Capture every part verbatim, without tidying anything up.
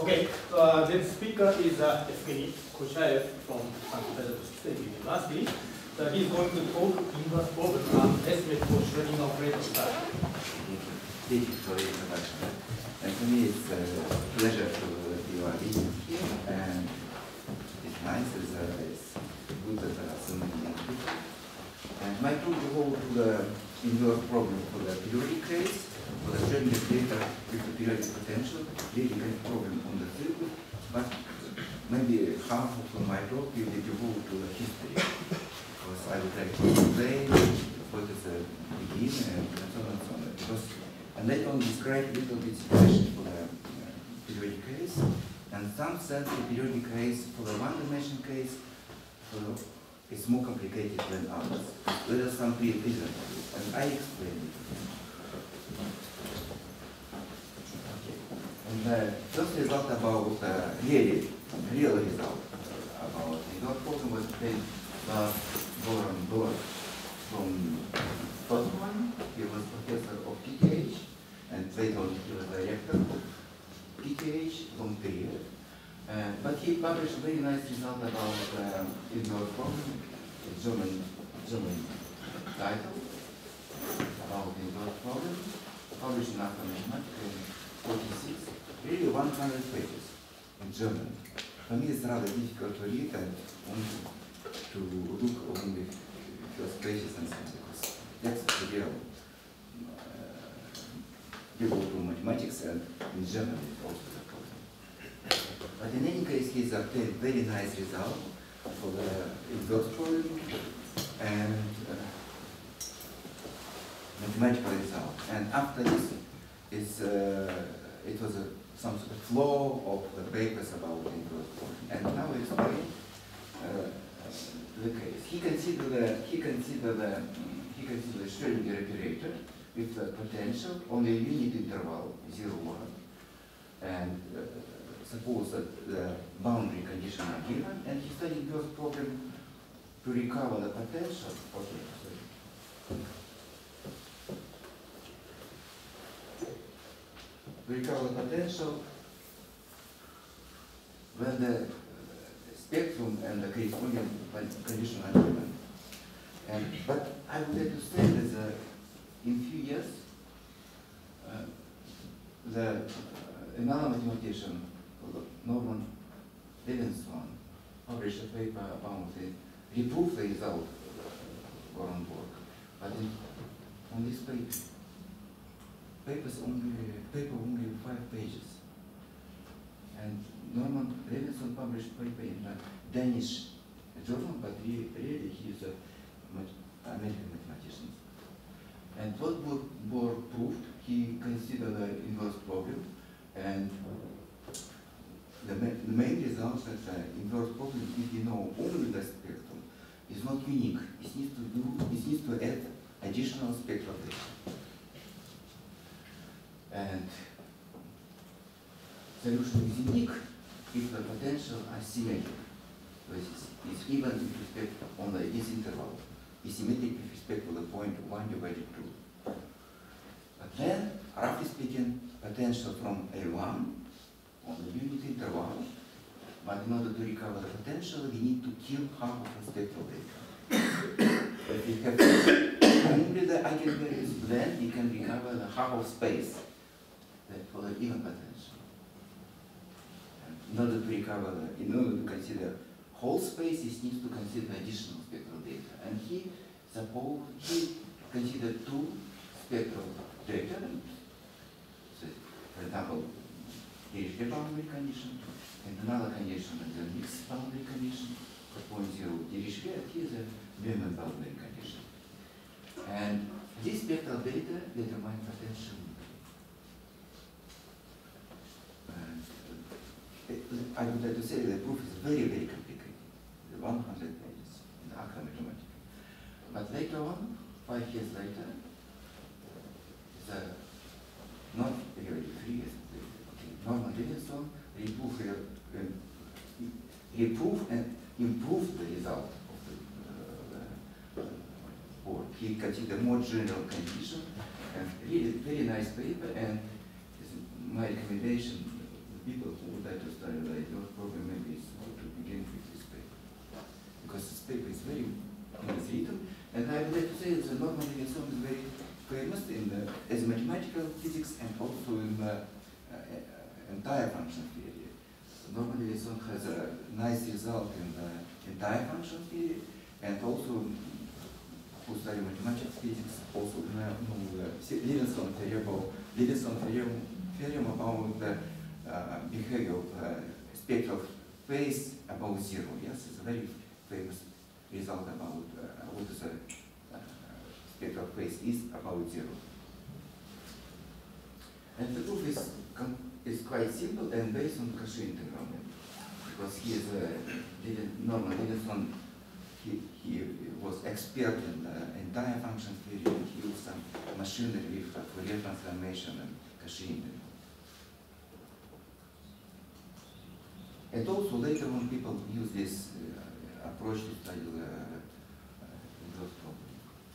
Okay, uh, the speaker is uh, Evgeny Koshaev from Saint Petersburg State University. So he's going to talk inverse problem on estimate for Schrödinger operator style. Thank you for the introduction. And for me, it's a pleasure to be your meeting here. And it's nice, it's, uh, it's good that there are so many young people. And my talk will go to the inverse problem for the periodic case, for the Schrödinger data with the periodic potential, really great problem on the circuit, but maybe half of my talk will be devoted to the history, because I would like to explain what is the beginning and so on and so on. Because, and later on describe a little bit situation for the uh, periodic case, and some sense the periodic case for the one-dimension case for the, it's more complicated than others. There are some pre-reasons, and I explain it. And the first result about uh, really, real result about the inverse problem was made by Goran Dor from first one. He was professor of P T H, and later on he was director of P T H, long period. Uh, but he published a very nice result about uh, inverse problem, a German, German title about the inverse problem, published in Acta Mathematica in forty-six. Really one hundred pages in German. For me it's rather difficult to read and only to look only first pages and so on, because that's the real uh, devoted to mathematics, and in German it's also the problem. But in any case, he's obtained very nice result for the inverse problem and uh, mathematical result. And after this, it's, uh, it was a some sort of flow of the papers about the inverse problem. And now I explain uh, the case. He considered the he considered the he considered the Schrödinger operator with the potential on a unit interval zero one, and uh, suppose that the boundary condition are given, and he studied inverse problem to recover the potential. Okay, sorry. Recover potential when the spectrum and the corresponding condition are given. And, but I would like to say that uh, in few years, uh, the uh, another mathematician, Norman Levinson, published a paper about it. He proved the result of Goran work, but in, on this paper, papers only paper only five pages. And Norman Levinson published paper in a Danish journal, but really, really he is a American mathematician. And what Bohr proved, he considered the inverse problem, and the, ma the main result that the inverse problem, if you know only the spectrum, is not unique. It needs to do, it needs to add additional spectral data. And solution is unique if the potential are symmetric. So it's, it's even with respect on the this interval, is symmetric with respect to the point one divided two. But then, roughly speaking, potential from A one on the unit interval, but in order to recover the potential, we need to kill half of the spectral data. If we have only the eigenvalues, then we can recover the half of space for the even potential. And in order to recover, the, in order to consider whole space, it needs to consider additional spectral data. And he suppose he considered two spectral data. So, for example, Dirichlet boundary condition, and another condition is a mixed boundary condition for point zero Dirichlet. Here is a Neumann boundary condition. And this spectral data determine potential. I would like to say the proof is very, very complicated. one hundred pages in Acta Mathematica. But later on, five years later, the not really three years, Norman Levinson reproved, uh, reproved and improved the result of the, uh, the work. He considered more general condition, and really very nice paper, and my recommendation people who would like to study Light-Noise program, maybe it's good to begin with this paper. Because this paper is very is written, and I would like to say that the Norman Levinson is very famous in the, as mathematical physics and also in the uh, uh, entire function theory. Norman Levinson has a nice result in the entire function theory, and also who study mathematical physics also know the Levinson theorem, Levinson theorem, theorem about the uh, behavior of uh, spectral phase above zero. Yes, it's a very famous result about uh, what is a uh, spectral phase is about zero. And the proof is is quite simple and based on Cauchy integral, because he is a Norman Levinson. He, he was expert in the entire function theory, and he used some machinery with Fourier transformation and Cauchy integral. And also later on people use this uh, approach to study the uh, problem.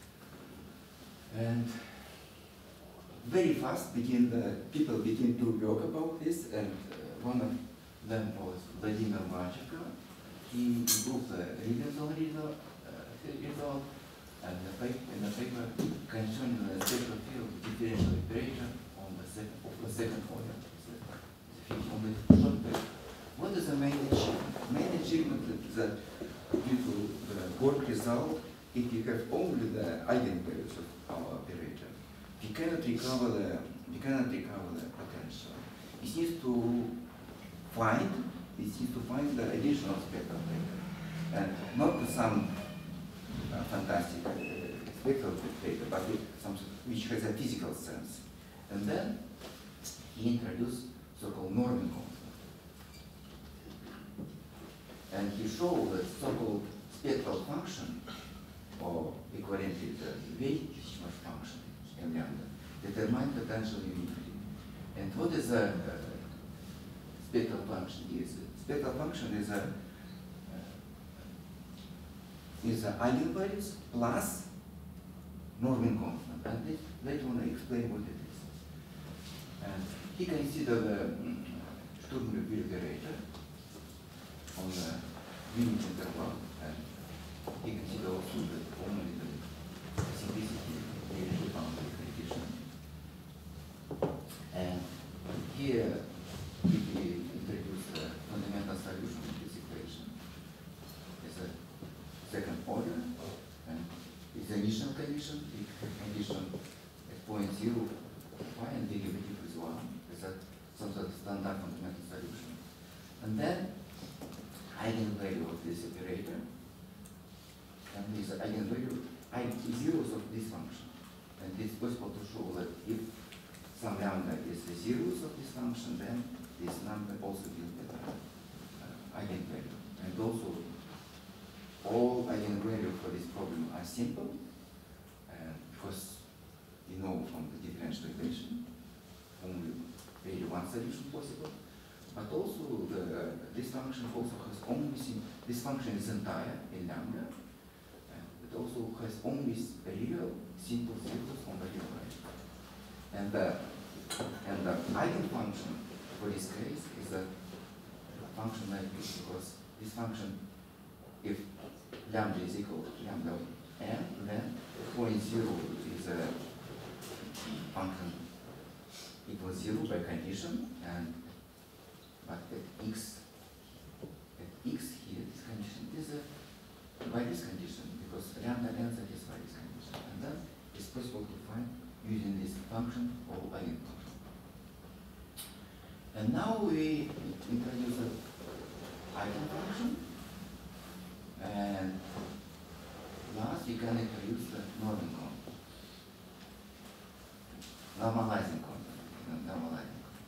And very fast begin the, people begin to work about this, and uh, one of them was Vladimir Marchenko. He improved the Levinson result, uh, result and the paper, in the paper concerning the spectral field differential operator on the second, of the second order. The, the on the short paper. What is the main achievement? Main achievement is that due to the work result, if you have only the eigenvalues of our operator, we cannot recover the we cannot recover the potential. It needs to find it needs to find the additional spectral operator, and not some uh, fantastic uh, spectral operator, but with something which has a physical sense. And then he introduced so-called Norman constant. And he showed that so-called spectral function, or equivalently the Weichenbach function in lambda, determine potential uniquely. And what is a uh, spectral function is? Spectral function is a uh, is a eigenvalues plus Norman constant. And this, later on I explain what it is. And he considered the um, Sturm-Liouville operator on the unit interval, and he considered also the only the simplicity of the boundary condition. And here we introduce the fundamental solution of this equation as a second order, and it's an initial condition. If the condition at point zero, y and derivative is one, is a some sort of standard fundamental solution. And then eigenvalue of this operator, and this eigenvalue zeros of this function. And it's possible to show that if some lambda is the zeros of this function, then this number also will be the uh, eigenvalue. And also, all eigenvalues for this problem are simple, uh, because you know from the differential equation, only really one solution possible. But also, the, this function also has only, this function is entire in lambda, and it also has only real simple zeros on the real right. And the, and the eigenfunction for this case is a function like this, because this function, if lambda is equal to lambda n, then point zero is a function equals zero by condition, and but at x, at x here, this condition is a, by this condition, because lambda n satisfies this condition. And then it's possible to find using this function or eigenfunction. And now we introduce an eigenfunction, and last we can introduce the Norman constant, normalizing constant, normalizing.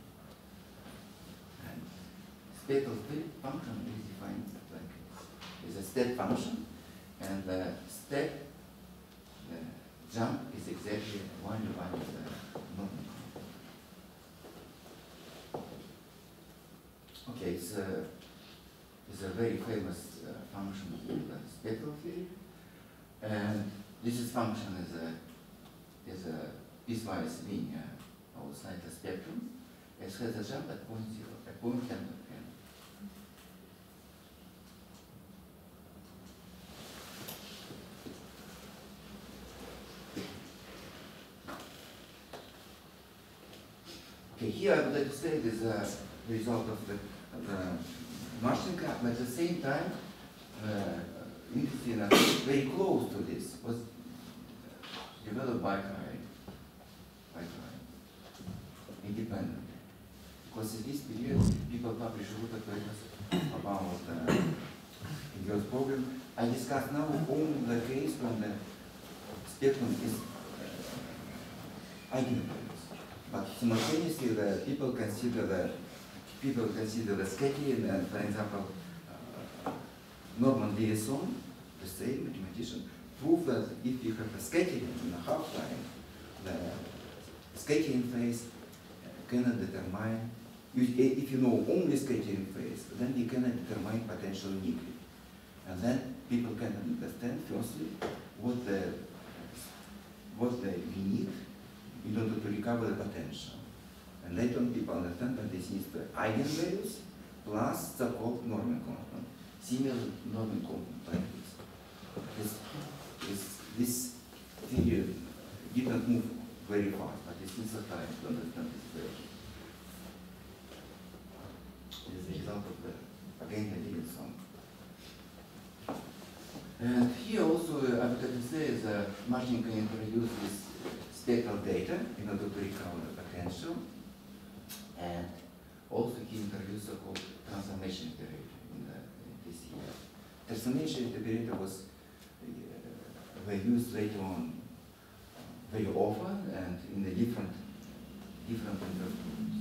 Spectral function is defined like is a step function, and the step, the jump is exactly one to one with the Norman constant. Okay, it's a, it's a very famous uh, function in the spectral theory, and this is function is a is a piecewise linear or slight spectrum. It has a jump at point zero. At point n. Okay, here I would like to say this is a result of the, the Marchenka, but at the same time, uh, interesting enough, very close to this was developed by Kai, by Kai, independently. Because in this period, people publish a lot of papers about uh, Engel's problem. I discuss now only the case when the spectrum is uh, eigenvalues. But simultaneously, the people consider the people consider the Sketian and, for example, uh, Norman Liaison, the same mathematician, proved that if you have a Sketian in a half-line, the Sketian phase cannot determine. If you know only Sketian phase, then you cannot determine potential uniquely, and then people can understand firstly what the what the we need in order to recover the potential. And later on people understand that this is the eigenvalues plus the so-called Norman constant, similar Norman constant like this. This, this, this theory didn't move very fast, but it's still time to understand this version. This is the result of the, again, the Liaison. And here also, uh, I would like to say that Marchenka introduced this spectral data in order to recover the potential, and also he introduced a called transformation operator in, the, in this year. Transformation operator was uh, were used later on uh, very often and in the different different intervals.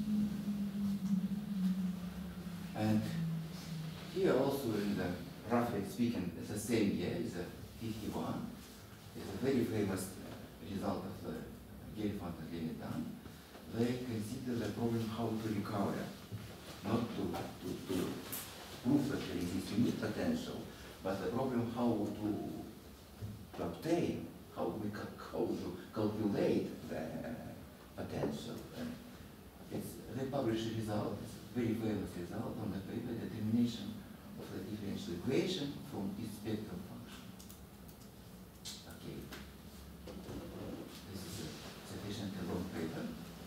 And here also in the roughly speaking, it's the same year, it's a fifty-one. It's a very famous uh, result of the Gelfand and Lenitan. They consider the problem how to recover, not to, to, to prove that there is unique potential, but the problem how to, to obtain, how we cal how to calculate the potential. And it's, they publish a result, it's a very famous result on the paper, determination of the differential equation from its spectral function. Okay. This is a sufficiently long paper.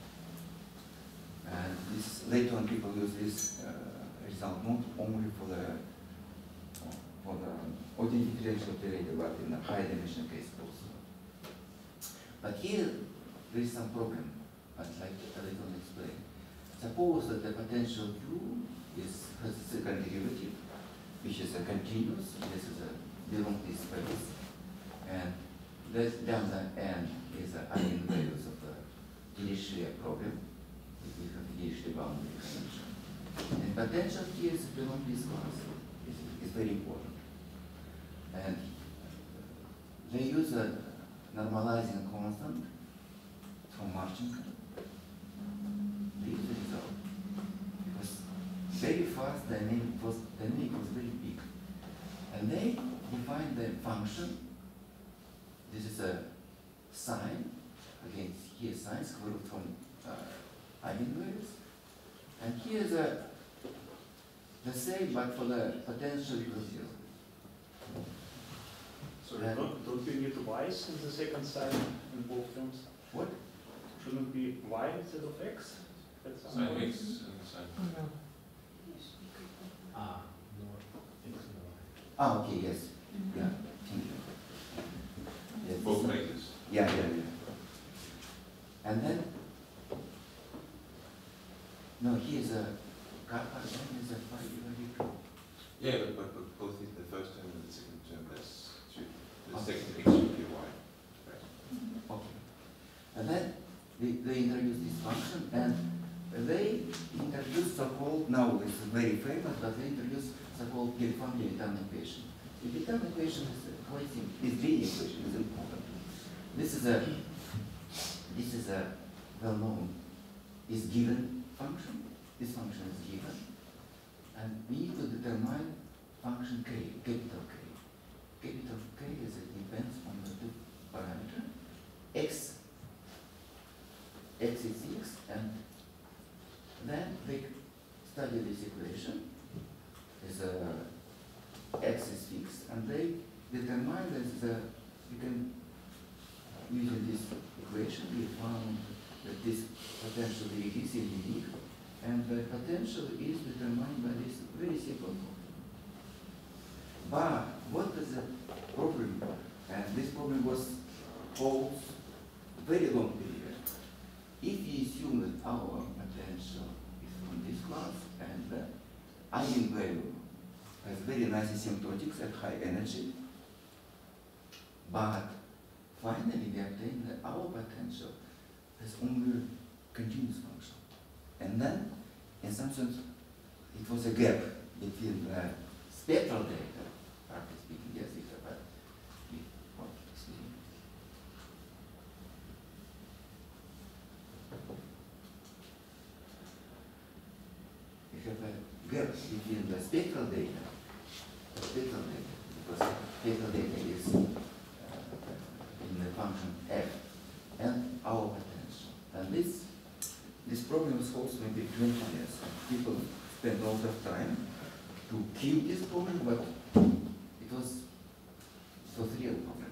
And this, later on people use this uh, result not only for the uh, for the ordinary differential operator, but in a high dimension case also. But here there is some problem I'd like to a little explain. Suppose that the potential Q is has a second derivative, which is a continuous, this is a belong to space, and this lambda n is the eigenvalues of the Dirichlet problem, if we have Dirichlet boundary condition. And potential here is belong to this class, is, is very important. And they use a normalizing constant from Marchenka. This is the result. Because very fast dynamic was, dynamic was very big. And they define the function. This is a sine, again, here sine square root from uh, eigenvalues. And here is a, the same, but for the potential equals zero. So don't, don't you need y's in the second sign in both terms? What? Shouldn't it be y instead of x? That's Sine how- x and sine. Ah, no, it's no. Ah, okay, yes. Yeah, thank you. Yes, Both this- like this. Yeah, yeah, yeah. And then, no, here's a kappa, then is a phi divided by Yeah, but, but, but both in the first term and the second term, that's should, the Okay. second x should be y. Right. Okay. And then they, they introduce this function, and they introduce so-called, now it's very famous, but they introduce so-called Gelfand-Lenitan equation. The Lenitan equation is a quite simple, is the equation, is important. This is a, this is a well-known, is given function. This function is given, and we need to determine function k, capital K. Capital K is it depends on the two parameter x, x is x, and then the study this equation as a x is fixed, and they determine that the, we can, using this equation, we found that this potential is unique, and the potential is determined by this very simple formula. But what is the problem? And this problem was holds very long period. If we assume that our potential is from this class and the eigenvalue has very nice asymptotics at high energy, but finally we obtain that our potential has only continuous function. And then, in some sense, it was a gap between the spectral data, practically speaking, yes, it's about what excuse me. We have a gap between the spectral data, the spectral data, because spectral data is uh, in the function f, and our potential. And this this problem is solved maybe twenty years. And people spend a lot of time to kill this problem, but it was it was a real problem.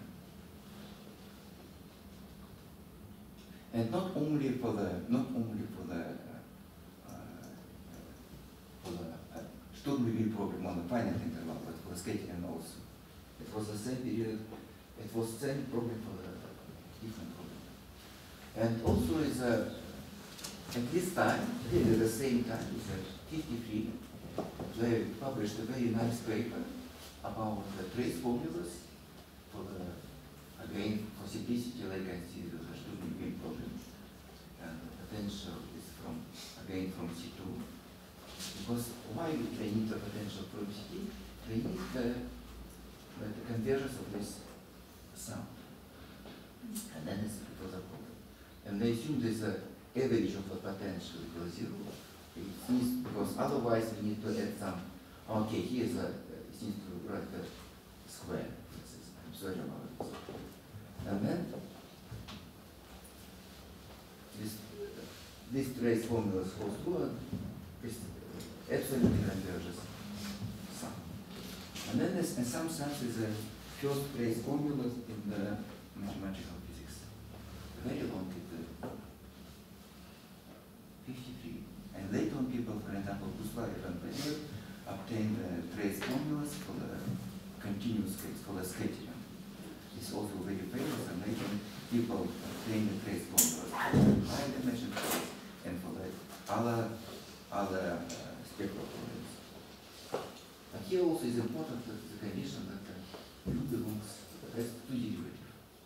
And not only for the not only for the uh, for the uh, Sturm-Liouville problem on the finite interval, but for the scattering also. It was the same period. It was the same problem for the different problem. And also is a at this time, really at the same time, is at fifty-three, they published a very nice paper about the trace formulas for the, again, for simplicity, like I see the Sturm-Liouville problem. And the potential is from, again, from C two. Because why they need the potential from C two? They need the, the, the convergence of this sound. And then it's, it was a problem. And they assume there's a average of the potential equals zero. It needs, because otherwise we need to add some, okay, here's a, it needs to write a square. I'm sorry about this. And then this, this trace formula holds true and this absolutely converges some. And then there's, in some sense, is a first trace formula in the mathematical physics. Very long it fifty-three. And later on people, for example, Kuslayev and Payet obtained uh, trace formulas for the continuous case, for the scattering. It's also very famous, and later people obtained the trace formulas for the high dimension case and for the other, other uh, spectral problems. But here also is important that the condition that the U belongs has two derivatives.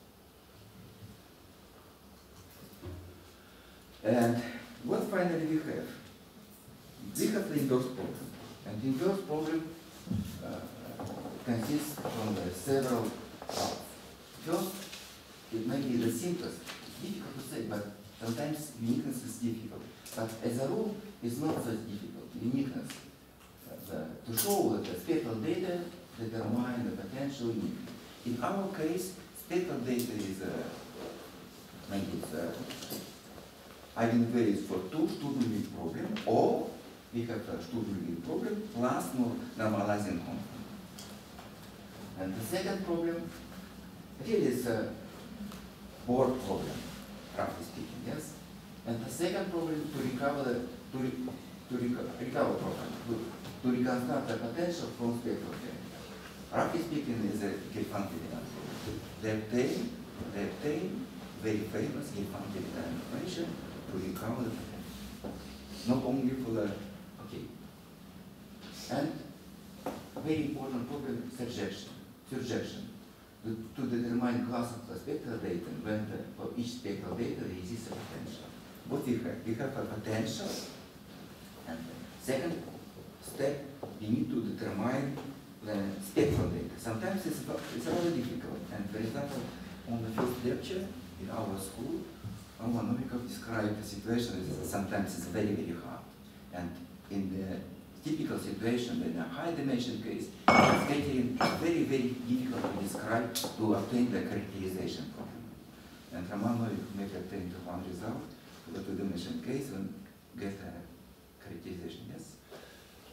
And what finally we have? We have the inverse problem. And the inverse problem uh, consists from the several parts. First, it may be the simplest. It's difficult to say, but sometimes uniqueness is difficult. But as a rule, it's not so difficult. Uniqueness. Uh, the, to show that the spectral data determine the potential unique. In our case, spectral data is uh, maybe it's uh, eigenvalues for two Sturm-Liouville problem, or we have a Sturm-Liouville problem plus more normalizing constant. And the second problem really is a board problem, roughly speaking, yes? And the second problem to recover the, to, re, to recover, recover problem, to, to reconstruct the potential from spectral data. Roughly speaking is a Gelfand-Levitan problem. They obtain, they obtain very famous Gelfand-Levitan information to recover the potential. Not only for the, okay. And a very important problem, surjection. Surjection. To, to determine class of the spectral data, when the, for each spectral data there exists a potential. What we have? We have a potential, and the second step, we need to determine the spectral data. Sometimes it's, it's rather difficult, and for example, on the first lecture in our school, Roman Novikov described the situation that sometimes it's very, very hard. And in the typical situation, in a high dimension case, it's getting very, very difficult to describe to obtain the characterization problem. And Roman Novikov may obtain one result for the two dimension case and get a characterization, yes?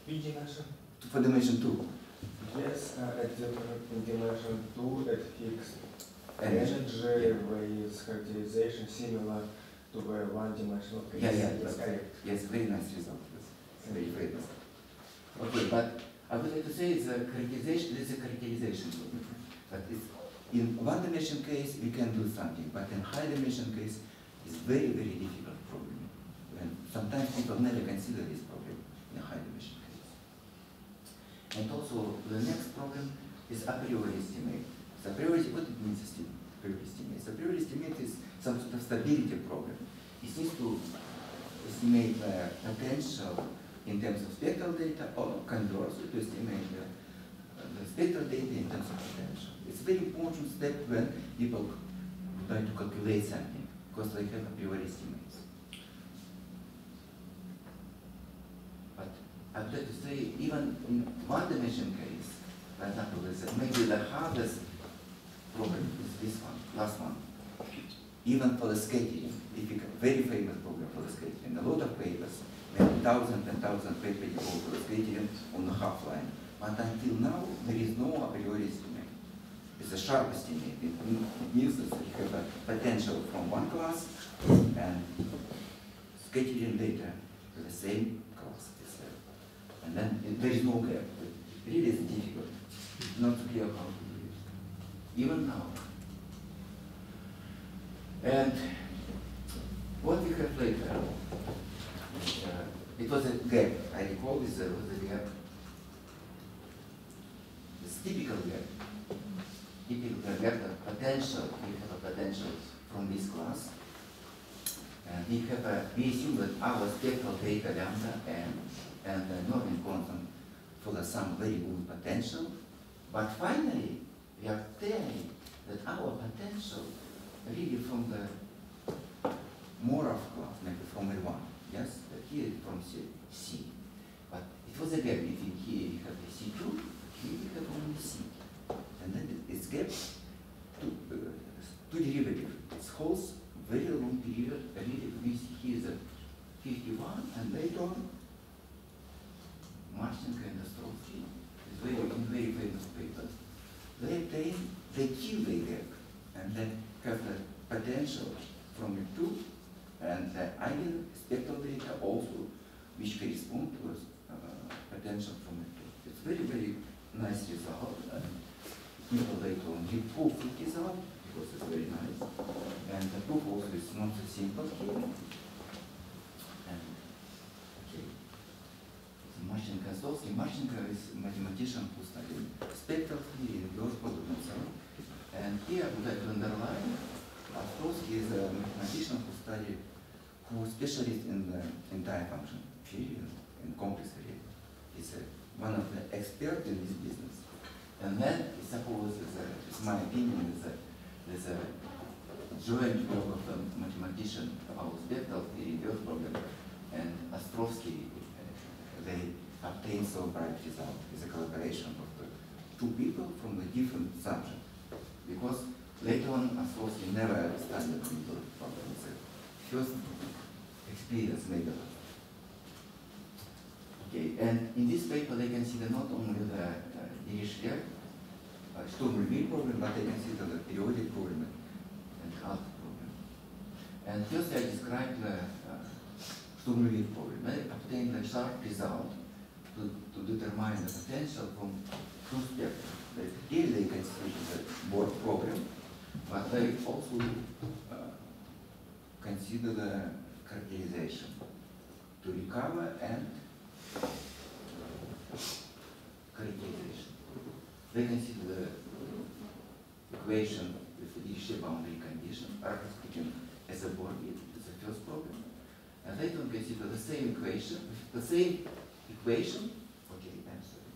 Which dimension? For dimension two. Yes, uh, at the dimension two at fixed And energy with characterization similar to the one-dimensional case. yeah, yeah, Yes, that's correct. yes, very nice result. Yes. Very famous. Okay, but I would like to say it's a characterization, this is a characterization. But it's, in one dimension case, we can do something, but in high dimension case, it's very, very difficult problem. And sometimes people never consider this problem in a high dimension case. And also, the next problem is a priori estimate. So a priori, what it means esti- a priori estimate? So a priori estimate is some sort of stability problem. It needs to estimate the potential in terms of spectral data, or conversely to estimate the, uh, the spectral data in terms of potential. It's a very important step when people try to calculate something, because they have a priori estimates. But I'd like to say, even in one dimension case, for example, this, maybe the hardest problem is this one, last one. Even for the scattering, difficult, very famous problem for the scattering. A lot of papers, maybe thousands and thousands of papers devoted for the scattering on the half line. But until now, there is no a priori estimate. It's a sharp estimate. It, it means that you have a potential from one class and scattering data to the same class itself. And then it, there is no gap. It really is difficult. It's not clear how to do it. Even now. And what we have later, uh, it was a gap. I recall this uh, was a gap. This typical gap. Typical gap of potential. We have a potential from this class. And we have a, we assume that our spectral data lambda and and the Norman constant for the some very good potential. But finally, we are telling that our potential really from the Morov class, maybe from L one, yes, but here from C, C. But it was a gap between here we have the C two, here we have only C. And then it's gap to, uh, to derivative. It holds very long period, really we see here is a fifty-one, and later on, Marchenko and Ostrovsky, is very, in very famous paper. They obtain, they kill the gap, and then have the potential from the two, and the eigen spectral data also, which correspond to uh, potential from the two. It's very, very nice result. And people later on reprove the result, because it's very nice. And the proof also is not so simple here. And, okay. So Marchenko and Ostrovsky. Marchenko is a mathematician who studied spectral theory and Gauss problem and so on. And here I would like to underline, Ostrovsky is a mathematician who studied, who is specialist in the entire function theory and complex theory. He's a, one of the experts in this business. And then, I suppose, is a, it's my opinion, is a, is a joint work of a mathematician about spectral theory, Gauss problem, and Ostrovsky, uh, they obtained so bright result. It's a collaboration of the two people from the different subjects. Because later on, Ostrovsky never studied the problem. It's a first experience maybe. Okay, and in this paper they consider not only the uh, Dirichlet, uh, Sturm-Liouville problem, but they consider the periodic problem and half problem. And first I described the uh, Sturm-Liouville problem. They obtained a sharp result to, to determine the potential from two spectra. Here they consider the board problem, but they also uh, consider the characterization to recover and characterization. They consider the equation with the Dirichlet boundary condition, roughly speaking, as a board bit, it's the first problem. And they don't consider the same equation, the same equation. Okay, I'm sorry.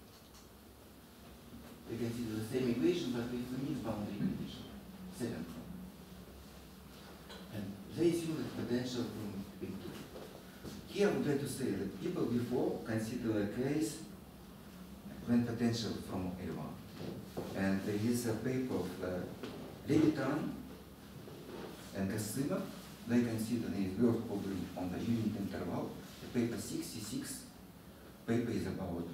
They consider the same equation, but with the Mills boundary condition, second one. And they assume the potential from big two. Here I would like to say that people before consider a case when potential from L one. And there is a paper of uh, Levitan and Gasimov. They consider the inverse problem on the unit interval, the paper sixty-six, paper is about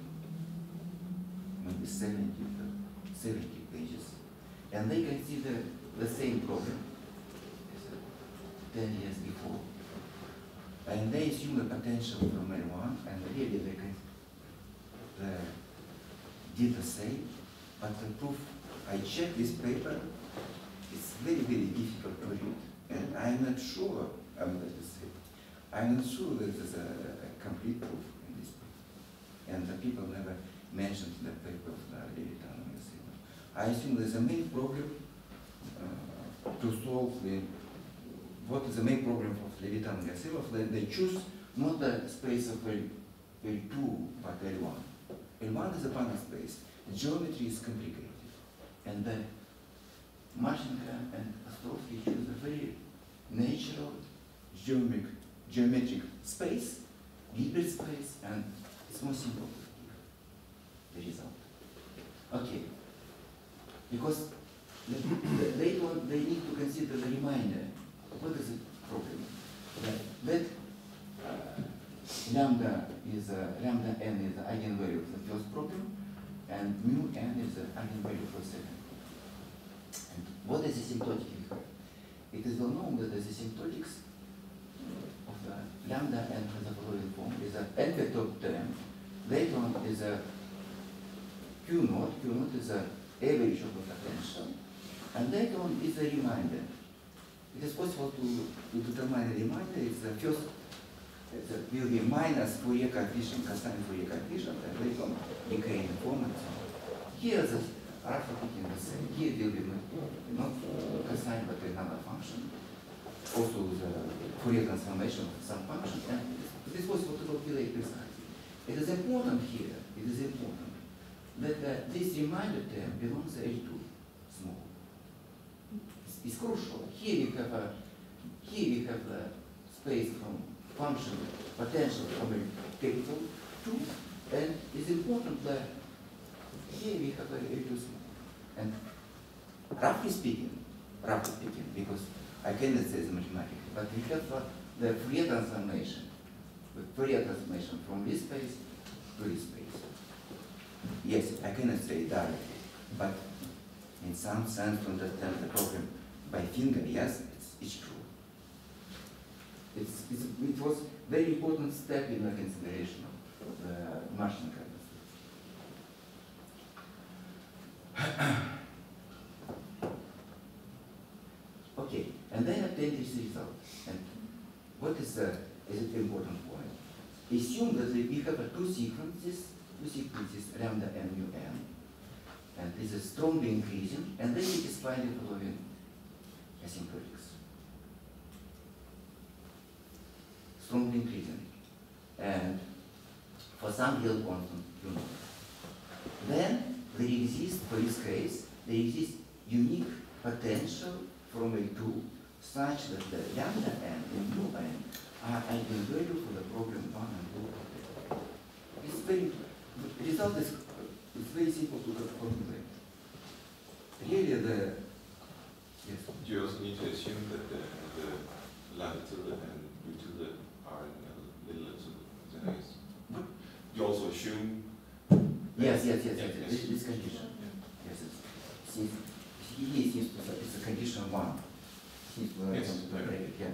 maybe seventy, seventy pages, and they consider the same problem as uh, ten years before. And they assume the potential from L one, and really they, can, they did the same, but the proof, I checked this paper, it's very, very difficult to read, and I'm not sure, I'm going to say, I'm not sure that there's a, a complete proof in this paper. And the people never mentioned in the paper of the Levitan and Gassima. I assume there's a main problem uh, to solve the, what is the main problem of Levitan and Gassima? They, they choose not the space of L, L two, but L one. L one is a Banach space. The geometry is complicated. And the Marchenko and Ostrovsky choose a very natural geometric, geometric space, Hilbert space, and it's more simple to give the result. Okay. Because they, don't, they need to consider the remainder. What is the problem? That, that uh, lambda is a, lambda n is the eigenvalue of the first problem, and mu n is the eigenvalue for the second. And what is asymptotic in here? It is well known that the asymptotics of the lambda n has the following form is a n vector term. Later on is a q naught. Q naught is a average of the potential, and later on is a remainder. It is possible to, to determine a remainder. It's the first, it will be minus Fourier coefficient, cosine Fourier coefficient, and later on decaying form and so on. Here the roughly speaking the same. Here will be not cosine but another function. Also the Fourier transformation of some function, and it is possible to calculate precisely. It is important here, it is important that uh, this remainder term belongs to L two small. It's crucial. Here we have a here we have the space from function potential from a capital two, and it's important that here we have a L two small. And roughly speaking, roughly speaking, because I cannot say the mathematics, but we have uh, the Fourier transformation, the Fourier transformation from this space to this space. Yes, I cannot say directly, but in some sense to understand the problem by finger, yes, it's, it's true. It's, it's, it was a very important step in the consideration of the Martian chemistry. Okay, and then obtain this result. And what is the is the important point? Assume that we have a two sequences, two sequences lambda and mu n, and this is strongly increasing, and then it is find the following asymptotics. Strongly increasing. And for some real constant, you know. Then there exists, for this case, there exists unique potential from L two such that the lambda n and mu n are eigenvalue for the problem one and two. It's very, the result is it's very simple to formulate. Really the, yes? Do you also need to assume that the, the latitude and longitude are in a little to the next? What? You also assume? Yes, yes, yes, Yeah, yes, yes. This, this condition. Yes, it's, since he seems to say it's a condition one. Seems to Yes, to yeah. break it, yeah.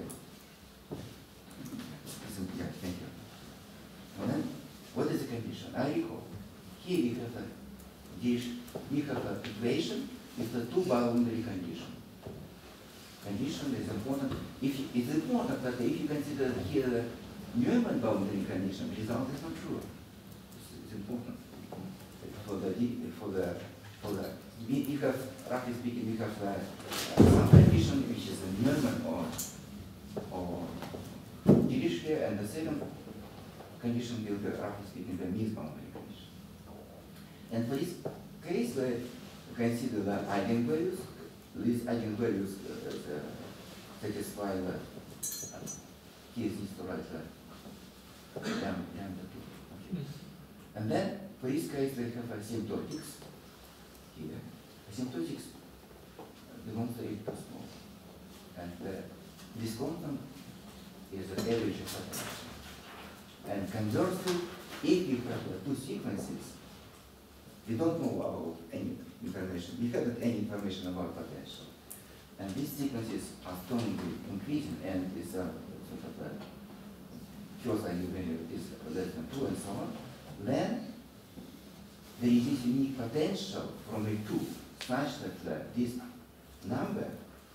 Isn't- Yeah, thank you. And then, what is the condition? I recall. Here we have a dish, we have an equation with the two boundary condition. Condition is important. If you, it's important that if you consider here the Neumann boundary condition, the result is not true. It's, it's important for the for the for the we, we have roughly speaking we have the, uh, some condition which is a Neumann or or Dirichlet, and the second condition will be roughly speaking the Mies boundary condition. And for this case, we consider the eigenvalues. These eigenvalues uh, uh, satisfy the uh, here is to write the lambda two. Okay. And then for this case, we have asymptotics here. Asymptotics belongs to L two small, and uh, this constant is the average of potential. And conversely, if we have uh, two sequences, we don't know about any information. We haven't any information about potential. And these sequences are strongly increasing and is a sort of a first eigenvalue is less than two and so on. Then there is this unique potential from A two such that uh, this number,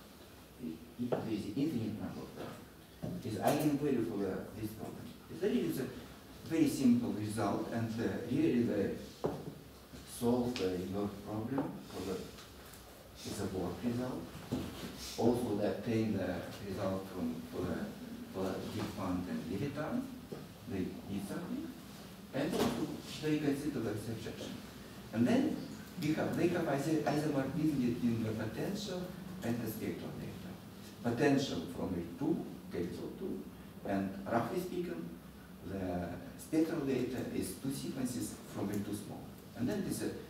if there is infinite number of them, is eigenvalue for uh, this problem. It's really is a very simple result and uh, really the solve uh, your problem for the is a work result. Also they obtain the result from for the for the Diffband and Levitan. They did something. And also they consider the subjection. And then we have they have isomorphism between the potential and the spectral data. Potential from A two, capital two, and roughly speaking, the spectral data is two sequences from A two small. And then this is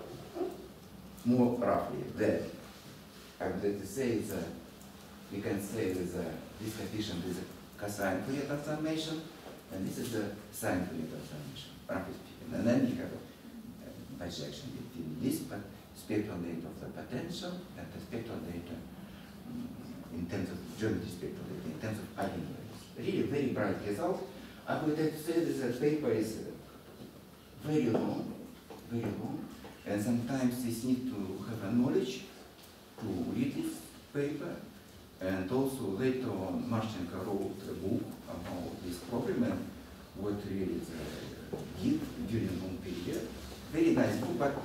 more roughly that I would like to say is a, we can say is a, this coefficient is a cosine Fourier transformation, and this is the sine Fourier transformation, roughly speaking. And then you have a, a projection between this spectral data of the potential and the spectral data um, in terms of geometry spectral data, in terms of eigenvalues. Really very bright result. I would like to say that the paper is very long, very long, and sometimes this need to have a knowledge to read this paper. And also later on, Marchenko wrote a book about this problem and what really they did during a long period. Very nice book, but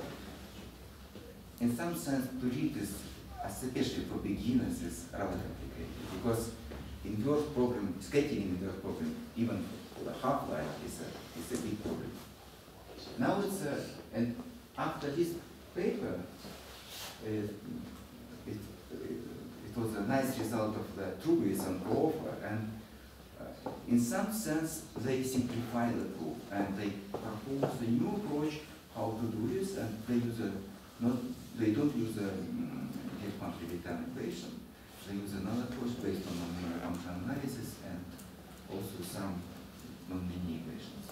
in some sense to read this, especially for beginners, is rather complicated because inverse problem, skating inverse problem, even for the half-life is a, is a big problem. Now it's a, and after this paper, uh, it, it was a nice result of the Trubis and Grover, and uh, in some sense they simplify the proof and they propose a new approach how to do this, and they use a not they don't use a Diffband-Levitan equation. They use another approach based on non-linear analysis and also some non-linear equations.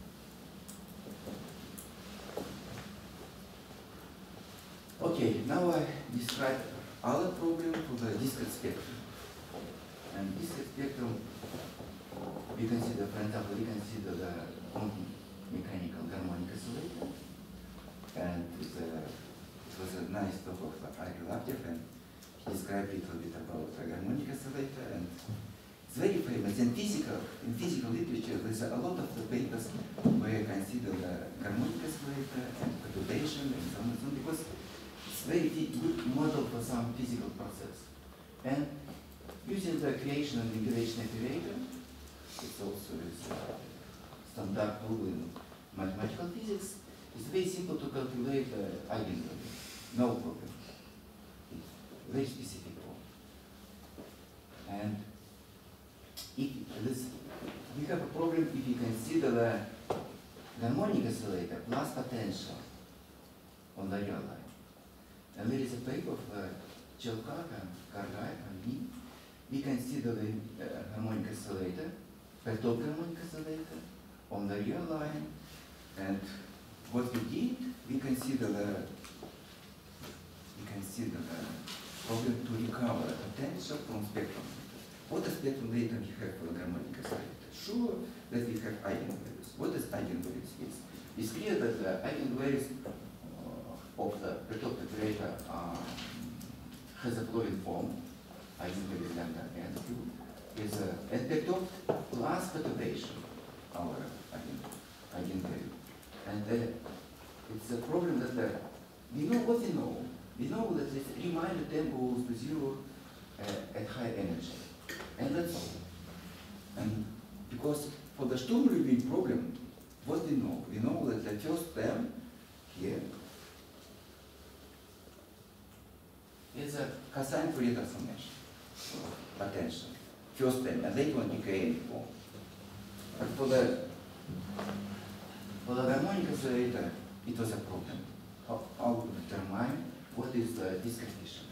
Okay, now I describe other problem for the discrete spectrum. And discrete spectrum, we consider, for example, we consider the quantum mechanical harmonic oscillator. And the, it was a nice talk of Igor Laptev, and he described a little bit about the harmonic oscillator. And it's very famous. In physical, in physical literature, there's a lot of the papers where you consider the harmonic oscillator and perturbation and so on and so on, because it's a very good model for some physical process. And using the creation and integration operator, it's also is a standard rule in mathematical physics. It's very simple to calculate the uh, eigenvalue. No problem. It's very specific one. And if this, we have a problem if you consider the harmonic oscillator plus potential on the real line. And there is a paper of uh, Chelkaka, Kargai, and me. We consider the uh, harmonic oscillator, perturbed harmonic oscillator on the real line, and what we did, we consider the we consider the problem to recover the potential from spectrum data. What is spectrum data we have for the harmonic oscillator? Sure that we have eigenvalues. What is eigenvalues is? It's clear that the eigenvalues uh, of the perturbed operator uh, has a flowing form. Eigenvalue lambda n cube is a and perturbed plus perturbation, our eigen, eigenvalue. And uh, it's a problem that uh, we know what we know. We know that this reminder term goes to zero uh, at high energy. And that's all. And because for the Sturm-Liouville problem, what we know? We know that the first term here is a cosine Fourier transformation. Potential. First term, and later on decaying form. But for the For the harmonic oscillator, it was a problem. How, how to determine what is the discrete coefficient.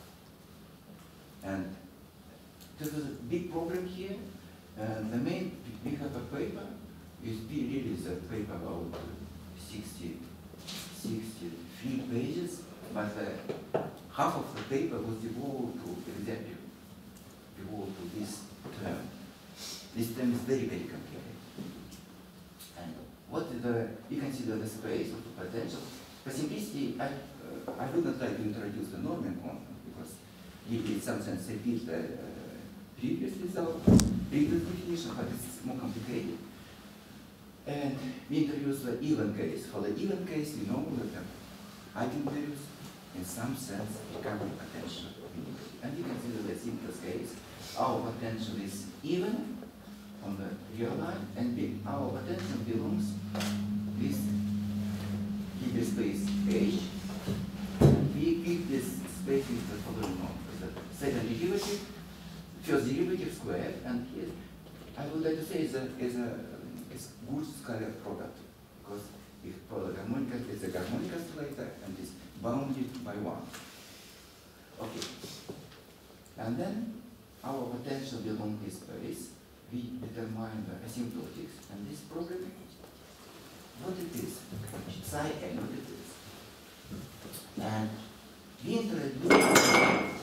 And this is a big problem here. And the main, we have a paper is really the paper about sixty, sixty-three pages, but uh, half of the paper was devoted to exactly devoted to this term. This term is very, very complicated. And what is the, we consider the space of the potential. For simplicity, I, uh, I would not like to introduce the Norman constant because it in some sense repeats the uh, previous result, previous definition, but it's more complicated. And we introduce the even case. For the even case, we know that the eigenvalues, in some sense, become potential unity. And we consider the simplest case. Our potential is even on the real line, and be, our potential belongs this Hilbert space H. And we give this space with the following norm. The second derivative, first derivative squared, and here I would like to say is a is a is good scalar product, because if for the harmonic it's a harmonic oscillator and is bounded by one. Okay. And then our potential belongs this space. We determine the asymptotics, and this problem, what it is, psi n, what it is. And we introduce,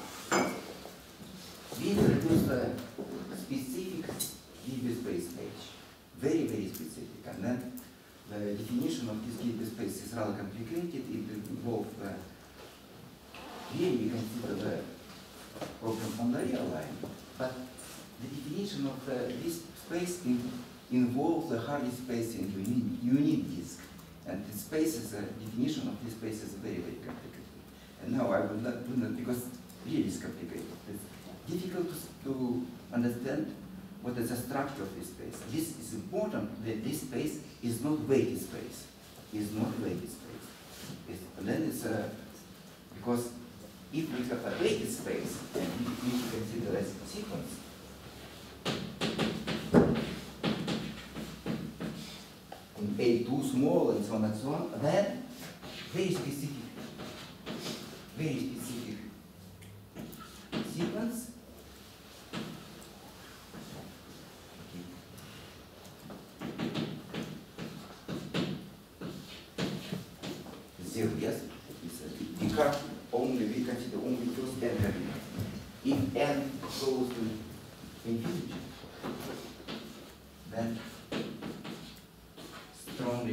we introduce the specific Hilbert space H, very, very specific. And then the definition of this Hilbert space is rather complicated. It involves the, here we consider the problem on the real line, but the definition of uh, this space in, involves the Hardy space in unit, unit disk. And the space is, uh, definition of this space is very, very complicated. And now I will not do that because really it's complicated. It's difficult to, to understand what is the structure of this space. This is important that this space is not weighted space. Is not weighted space. It's, and then it's uh, because if we have a weighted space and we, we consider as a sequence, in A two small and so on and so on, then very specific, very specific sequence. Zero, yes, it's a, we have only, we consider only first n element. If n goes to infinity, then strongly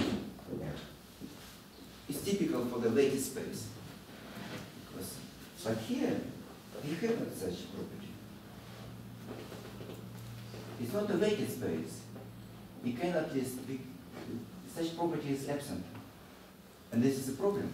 it's typical for the weighted space. Because, but here we have not such property. It's not a weighted space. We cannot list, we, such property is absent. And this is a problem.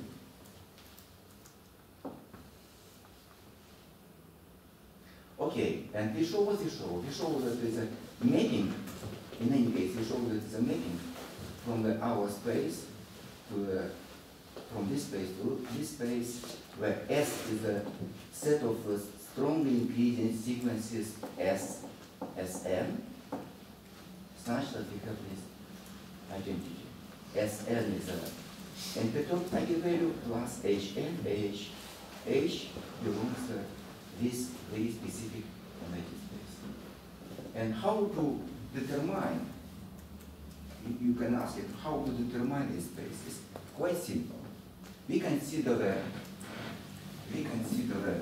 Okay, and we show what we show. We show that there's a mapping. In any case, we show that it's a mapping from the our space to the, from this space to this space, where S is a set of uh, strongly increasing sequences S, Sn, such that we have this identity. Sn is a amplitude eigenvalue plus Hn, H, H belongs to this very specific analytic space. And how to determine, you, you can ask it, how to determine this space is quite simple. We consider the, we consider the,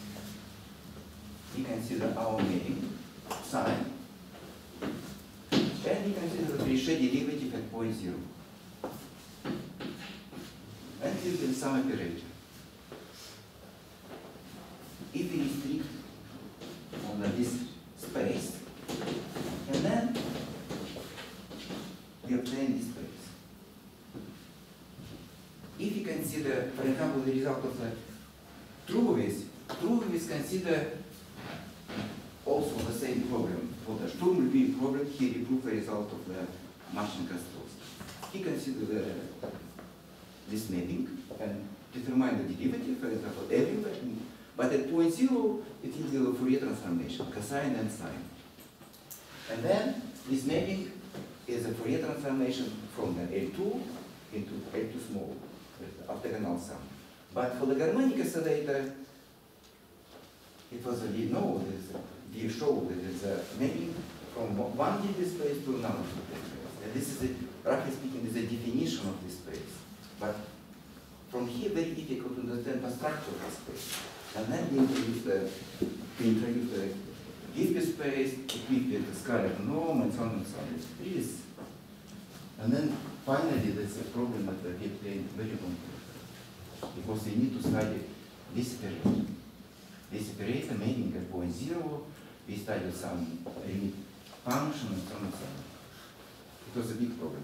we consider our mapping sign, and we consider the Richet derivative at point zero. And this is some operator. If we restrict on this space, and then we obtain this space. If you consider, for example, the result of the true width, true width consider also the same problem. For the Sturm-Liouville problem, here we prove the result of the Martian-Kostrovsky. He considered the this mapping and determine the derivative, for example, everywhere. But at point zero, it is the Fourier transformation, cosine and sine. And then this mapping is a Fourier transformation from the L two into L two small, with the octagonal sum. But for the harmonic oscillator, it was a no, we showed that it's a mapping from one Hilbert space to another Hilbert space. And this is, a, roughly speaking, is a definition of this space. But from here, very difficult to understand the structure of the space. And then we introduce the, we introduce the Gilbert space, equipped with the scalar norm, and so on and so on. It is. And then finally, there's a problem that we get very long, because we need to study this operator. This operator making a point zero, we studied some limit function and so on and so on. It was a big problem.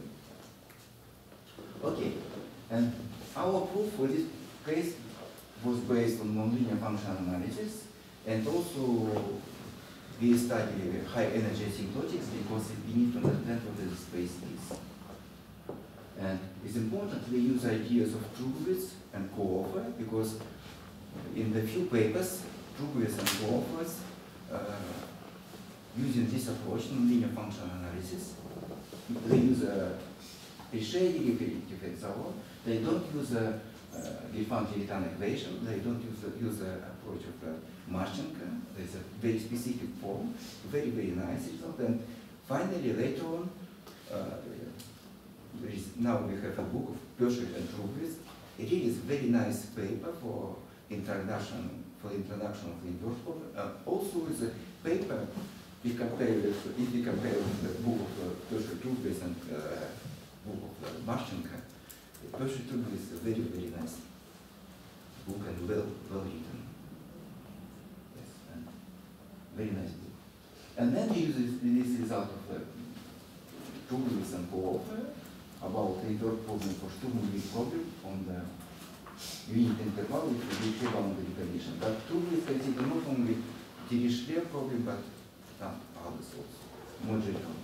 Okay, and our proof for this case was based on nonlinear function analysis, and also we studied high energy asymptotics because we need to understand what the space is. And it's important we use ideas of Trubowitz and Kooffer, because in the few papers, Trubowitz and Kooffer, uh, using this approach, nonlinear function analysis, they use a Richet derivative and so on. They don't use a Gelfand-Viretan equation. They don't use a, use a approach of uh, Marchenko. There's a very specific form, very, very nice result. And finally, later on, uh, there is, now we have a book of Pöschl and Trubowitz. It is a very nice paper for introduction, for introduction of the inverse problem. Uh, also, is a paper we compare with, if we compare with the book of uh, Pöschl, Trubowitz and uh, book of uh, Marchenko. Pöschl Trubowitz is a very, very nice book and well, well written. Yes, and very nice book. And then we use this, this result of uh, Trubowitz and Kooffer about the inverse problem for Sturm-Liouville problem on the unit interval with the Dirichlet boundary condition. But Trubowitz considered not only Dirichlet problem, but some others also, more general.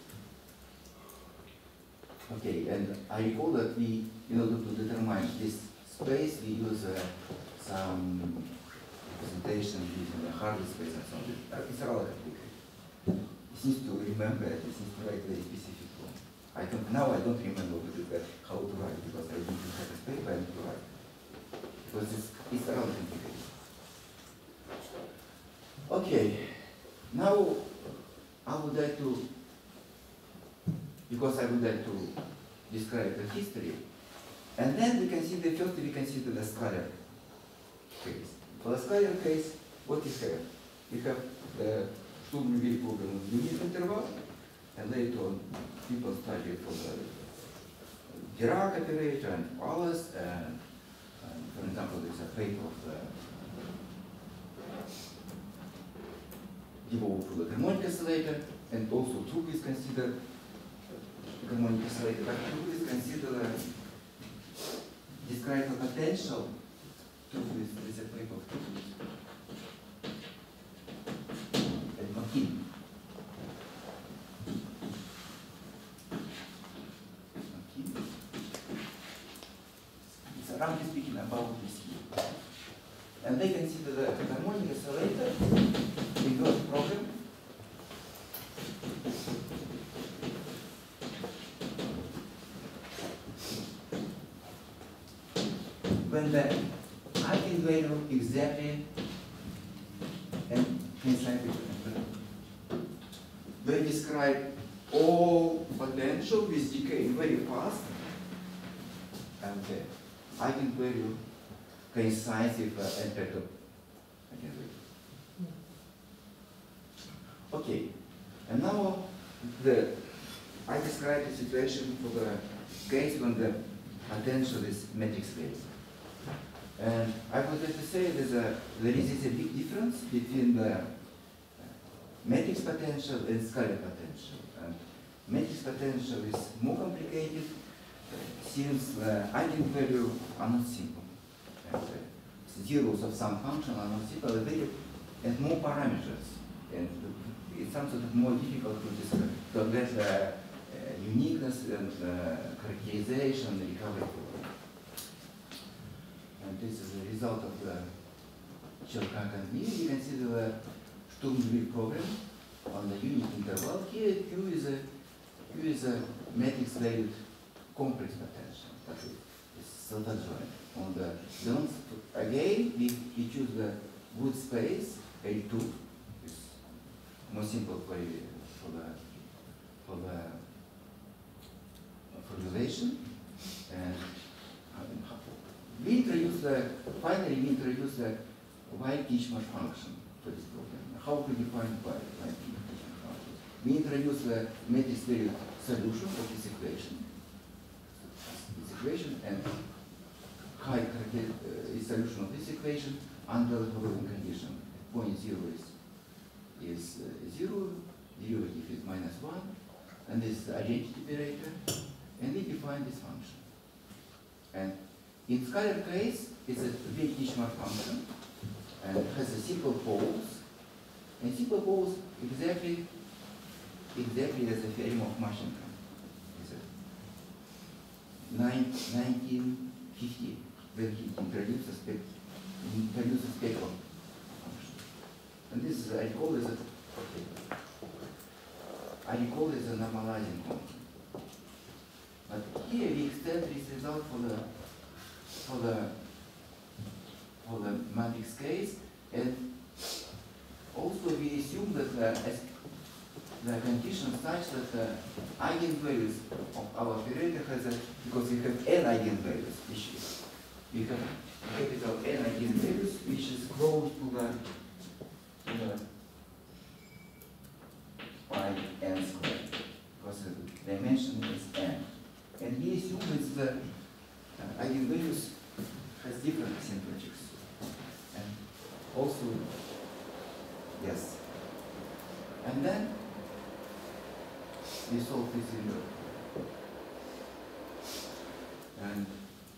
Okay, and I recall that we, in order to determine this space, we use uh, some representation using a Hardy space and so on. Uh, it's rather complicated. It needs to remember, it needs to write very specific form. I don't, now I don't remember what it is, how to write, because I need to have a paper and to write. Because it's, it's rather complicated. Okay, now I would like to because I would like to describe the history. And then we consider, first we consider the scalar case. For the scalar case, what we have? We have the Sturm-Liouville problem of unit interval, and later on people studied for the Dirac operator and others, and, and for example, there's a paper of the developed for the harmonic oscillator, and also Trubowitz is considered harmonic oscillator, but Trubowitz is considered uh, describe the potential. Trubowitz is a paper of Trubowitz and McKim. McKim. It's roughly speaking about this here. And they consider the harmonic oscillator inverse problem. When the eigenvalue exactly and inside they describe all potential with decay very fast, and the eigenvalue coincides with the impact of eigenvalue. Okay, and now the I described the situation for the case when the potential is matrix phase. And I would like to say there's a, there is a big difference between the matrix potential and scalar potential. And matrix potential is more complicated since the eigenvalue are not simple. And the zeros of some function are not simple, they, and more parameters. And it's something more difficult to describe, to get the uh, uniqueness and uh, characterization and recovery. And this is the result of the Cherkak and me. We consider the Sturm-Liouville problem on the unit interval. Here, Q is a Q is a matrix-valued complex potential. That is so that's right. On the don't again we, we choose the good space A two. It's more simple for for the for the formulation, and uh, we introduce the, finally we introduce the Weyl-Tishman function for this problem. How to define Weyl-Tishman function? We introduce the matrix value solution of this equation, this equation, and high uh, is solution of this equation under the following condition. Point zero is, is uh, zero, derivative is minus one, and this is the identity operator, and we define this function. And in scalar case, it's a Weyl-Tishman function, and it has a simple poles, and simple poles exactly, exactly as the theorem of Marchenko. It's a nineteen fifty, when he introduced a spec, introduced a spectral function. And this is, I call this a, I recall this a normalizing constant. But here we extend this result for the for the for the matrix case, and also we assume that the, as the condition such that the eigenvalues of our operator has a, because we have n eigenvalues, which is we have capital N eigenvalues, which is close to the to the pi n squared, because the dimension is n. And we assume it's the uh, eigenvalues has different asymptotics. And also, yes. And then we solve this in the, and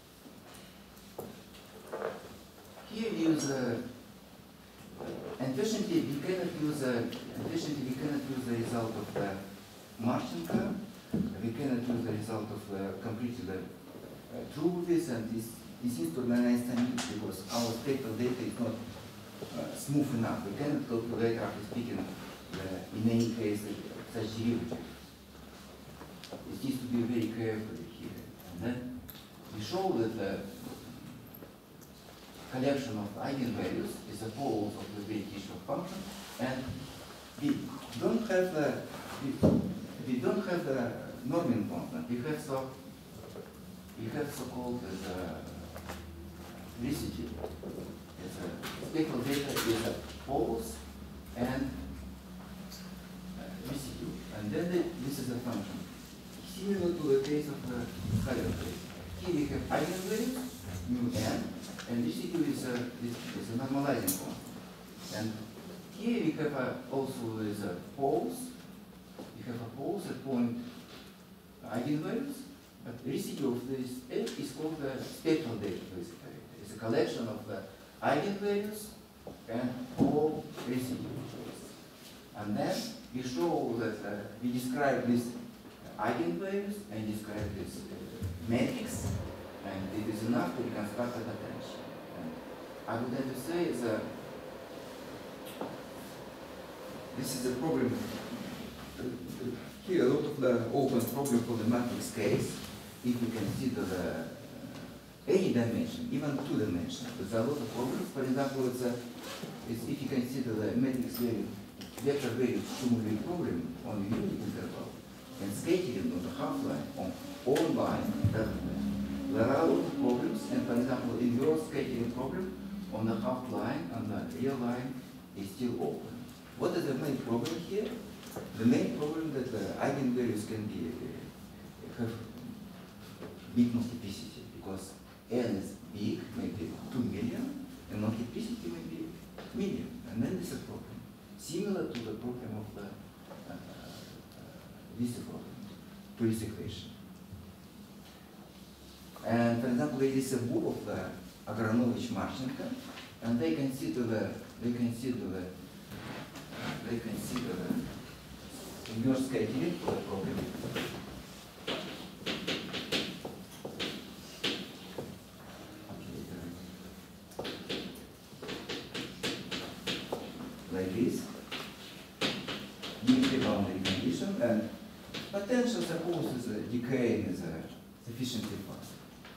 here we use a, unfortunately we cannot use a, unfortunately we cannot use the result of the Marchenko. We cannot use the result of uh, completely the uh, true this, and this, this is to analyze time because our spectral data is not uh, smooth enough. We cannot calculate, roughly speaking, uh, in any case, uh, such derivative. It needs to be very careful here. And then we show that the collection of eigenvalues is a poles of the Weyl-Tishman function, and we don't have the we, we don't have the norming constant. We have so we have so-called as a residue. As a spectral data is a poles and uh, residue, and then the, this is a function similar to the case of the scalar case. Here we have eigenvalues mu n, and residue is a is, is a normalizing constant. And here we have a, also is a poles. We have a poles at point eigenvalues, but residue of this F is called the spectral data. It's a collection of the eigenvalues and all residues. And then we show that uh, we describe this eigenvalues and describe this uh, matrix, and it is enough to reconstruct the potential. And I would have to say that this is a problem. Here, a lot of the open problem for the matrix case, if you consider the uh, any dimension, even two dimensions, there's a lot of problems. For example, it's a, it's if you consider the matrix value, vector value cumulative problem on the unit interval, and scattering on the half line on all line, there are a lot of problems. And for example, in your scattering problem on the half line and the real line is still open. What is the main problem here? The main problem that the eigenvalues can be uh, have big multiplicity, because n is big, maybe two million, and multiplicity may be million, and then it's a problem similar to the problem of the uh, uh, this problem, to this equation. And for example, there is a book of the Agranovich-Marchenko, and they consider the they consider the they consider the inverse scattering for the problem. Like this, give the boundary condition, and potential suppose is a decaying is a sufficiently fast.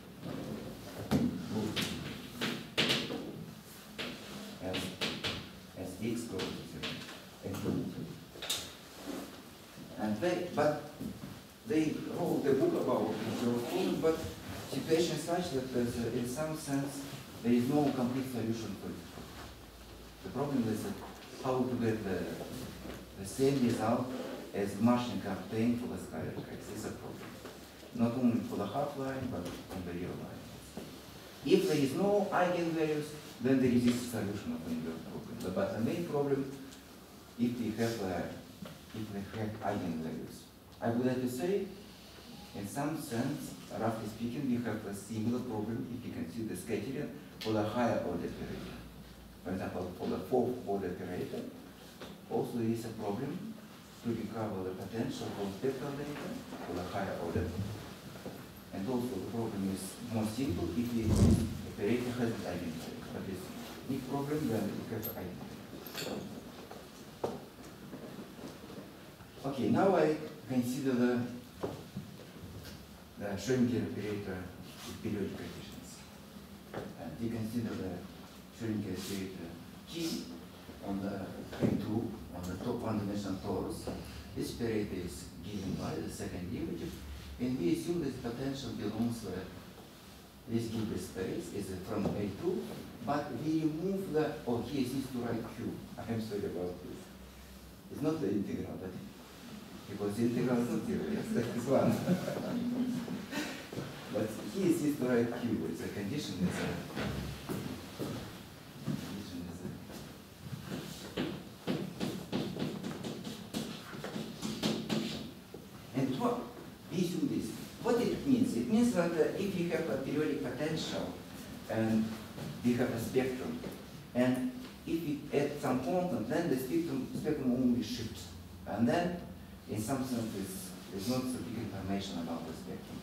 As as x goes to zero. And they, but they wrote a book about this problem, but situation is such that there's, uh, in some sense there is no complete solution for it. The problem is that how to get the, the same result as Marshall obtained for the scalar case is a problem. Not only for the half line, but on the real line. If there is no eigenvalues, then there is this solution of the inverse problem. But the main problem, if we have uh, if we have eigenvalues, I would like to say, in some sense, roughly speaking, we have a similar problem if you consider scattering for the higher order operator. For example, for the fourth order operator, also there is a problem to recover the potential for spectral data for the higher order. And also the problem is more simple if the operator has an eigenvalue. But it's a big problem when we have eigenvalue. Okay, now I consider the, the Schrödinger operator with periodic conditions. And we consider the Schrödinger operator G on the K two, on the top one-dimensional torus. This operator is given by the second derivative. And we assume this potential belongs to this given space is from A two, but we remove the, oh, here is to write Q. I am sorry about this. It's not the integral, but because the integral is not zero, yes, that is one. But here is to write Q, it's a condition, is a condition is a and what? We do this. What it means? It means that uh, if you have a periodic potential and we have a spectrum, and if we add some constant, then the spectrum, spectrum only shifts. And then, in some sense, there's not so big information about the spectrum.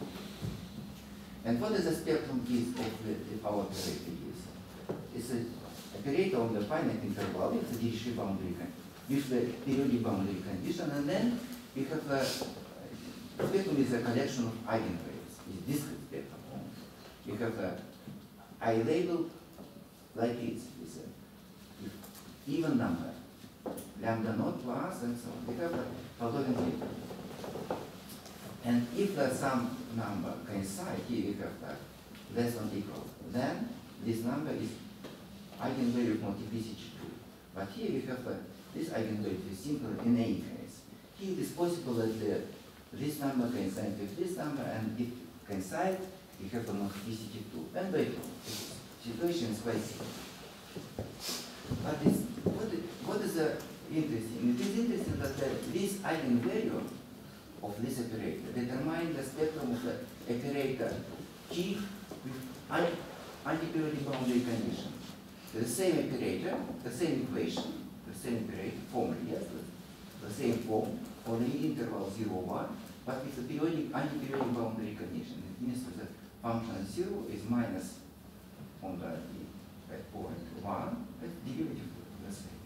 And what is the spectrum gives of the, the our operator gives? It's an operator on the finite interval with the Dirichlet boundary with the periodic boundary condition, and then we have the spectrum is a collection of eigenvalues. It's discrete spectrum. We have the I label like this, it's a even number, lambda naught plus and so on. We have the following label. And if the some number coincide, here we have the less than equal, then this number is eigenvalue of multiplicity two. But here we have the, this eigenvalue is simple in any case. Here it is possible that the this number coincides with this number, and if coincide, we have a multiplicity two. And the situation is quite simple. But it's, what, is, what is uh, interesting? It is interesting that uh, this eigenvalue of this operator determines the spectrum of the operator G with antiperiodic boundary condition. The same operator, the same equation, the same operator, formally, yes, the, the same form for the interval zero, one, but with a periodic, antiperiodic boundary condition. It means that the function zero is minus on the at point one, but derivative the same.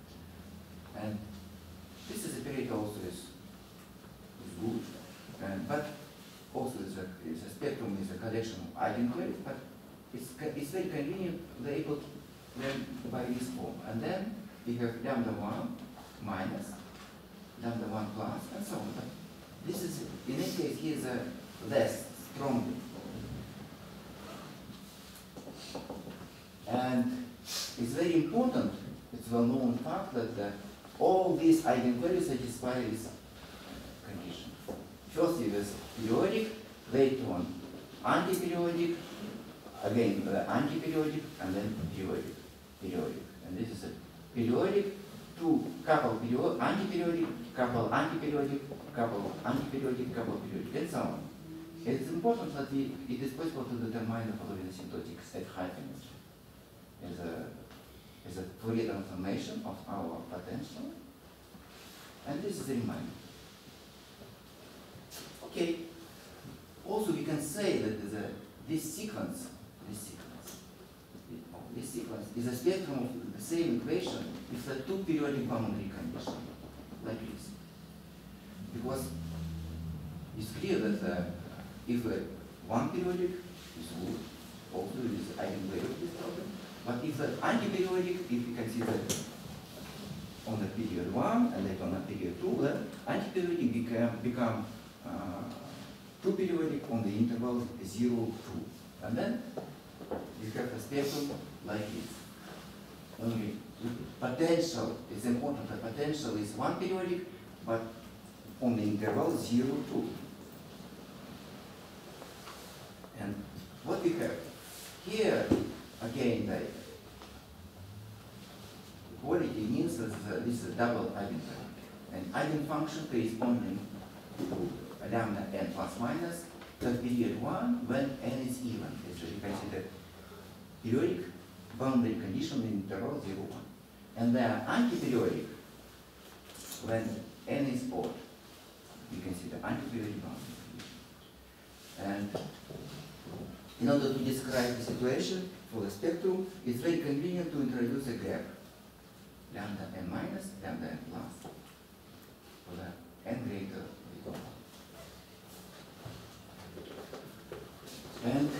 And this is operator also is, is good, and, but also is a, is a spectrum is a collection of eigenvalues, but it's, it's very convenient labeled by this form. And then we have lambda one minus lambda one plus, and so on. But this is, in this case, here is a less strong. And it's very important, it's a well-known fact that uh, all these eigenvalues satisfy this condition. First it was periodic, later on antiperiodic, again uh, antiperiodic, and then periodic, periodic. And this is a periodic, two couple periodic, antiperiodic, couple antiperiodic, couple antiperiodic, couple periodic, and so on. It's important that we, it is possible to determine the following asymptotics at high energy as a, as a Fourier transformation of our potential. And this is a reminder. Okay. Also, we can say that a, this sequence, this sequence, this sequence is a spectrum of the same equation with a two periodic boundary condition, like this. Because it's clear that uh, if uh, one periodic is good, also it is eigenvalue of this problem. But if the antiperiodic, if you consider on the period one and later on the period two, then antiperiodic become, become uh, two periodic on the interval zero, two. And then you have a spectrum like this. Only potential is important. The potential is one periodic, but on the interval zero, two. And what we have here, again, the quality means that this is a double eigenvalue. And eigenfunction corresponding to lambda n plus minus the period one when n is even. It's really considered periodic boundary condition in interval zero, one. And they are antiperiodic when n is odd. We consider antiperiodic boundary condition. And in order to describe the situation for the spectrum, it's very convenient to introduce a gap, lambda n minus, lambda n plus, for the n greater or equal. And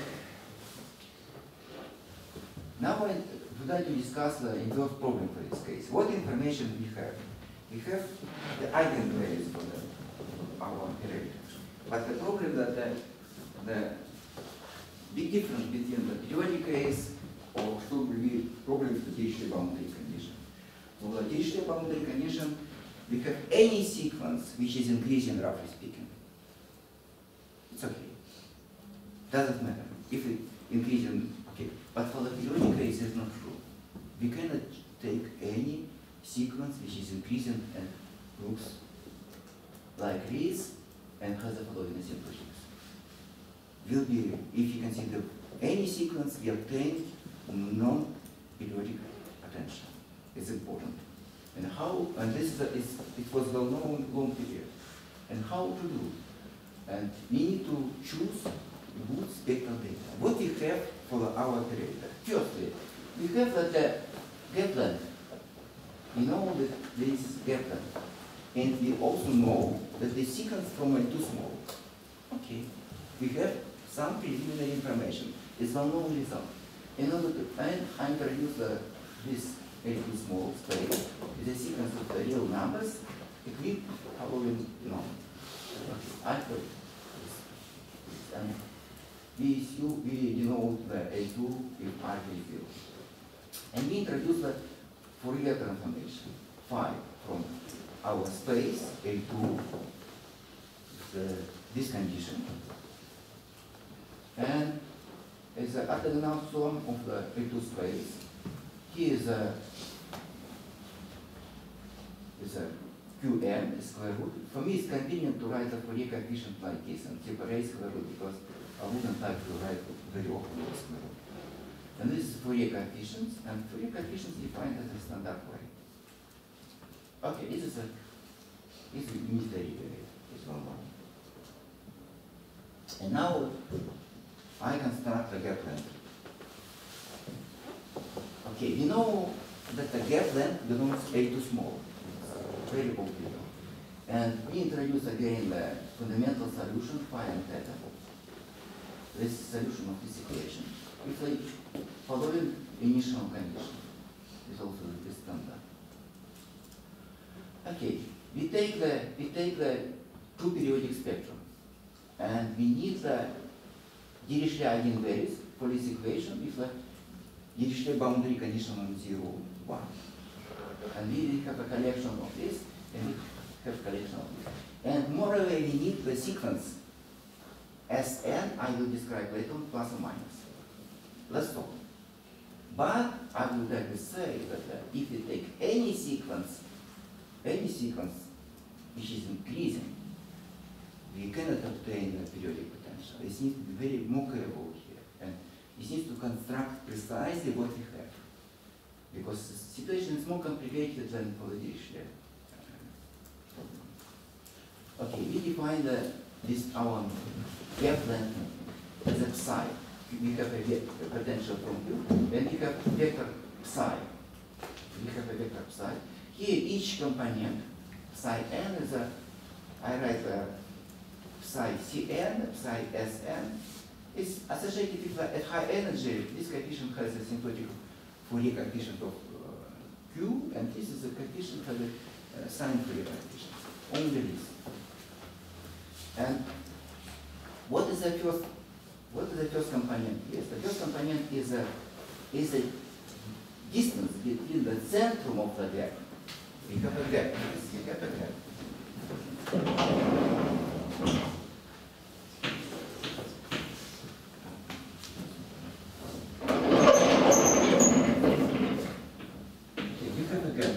now I would like to discuss the inverse problem for this case. What information we have? We have the eigenvalues for the, our period. But the problem that the, the big difference between the periodic case or should be problem with the Dirichlet boundary condition. For the Dirichlet boundary condition, we have any sequence which is increasing, roughly speaking. It's okay. Doesn't matter if it increasing, okay. But for the periodic case, it's not true. We cannot take any sequence which is increasing and looks like this and has the following simplicities. Will be, if you consider any sequence, we obtain non-periodic potential. It's important. And how, and this is a, it's, it was well known long period. And how to do? And we need to choose good spectral data. What we have for our operator? Firstly, we have that the gap length. We know that there is gap length. And we also know that the sequence from L too small. Okay. We have some preliminary information. It's well known result. In order to and I introduce uh, this L too small space is a sequence of the real numbers equipped following norm. Okay. I put this. And we assume we denote the A two with R zero. And we introduce the Fourier transformation phi from our space A two, the, this condition, and as the orthogonal sum of the A two space. Here is a is a Qn square root. For me, it's convenient to write the Fourier coefficient like this and separate square root because I wouldn't like to write very often the square root. And this is Fourier coefficients, and Fourier coefficients defined as a standard way. Okay, this is a this is unitary way. It's one one. And now I construct a gap length. Okay, we know that the gap length belongs A too small. It's very obvious. And we introduce again the fundamental solution phi and theta. This solution of this equation with the following initial condition is also the standard. Okay, we take the we take the two periodic spectrum, and we need the Dirichlet eigenvalues for this equation with the Dirichlet boundary condition on zero, one. And we have a collection of this, and we have collection of this. And moreover, we need the sequence Sn, I will describe later on, plus or minus. Let's talk. But I would like to say that uh, if you take any sequence, any sequence which is increasing, we cannot obtain the periodic potential. It needs to be very more careful here. And it needs to construct precisely what we have. Because the situation is more complicated than for the Dirichlet. Okay, we define the, this our gap length as a psi. We have a, a potential from Q, and we have vector psi. We have a vector psi. Here, each component, psi n is a, I write a psi Cn, psi Sn, is associated with the, at high energy. This coefficient has a symptotic Fourier coefficient of uh, Q, and this is a coefficient for the uh, sine Fourier coefficient. Only this. And what is the first, what is the first component? Yes, the first component is a, is a distance between the centrum of the gap. We have a gap, yes, we have a gap. Okay, we have a gap.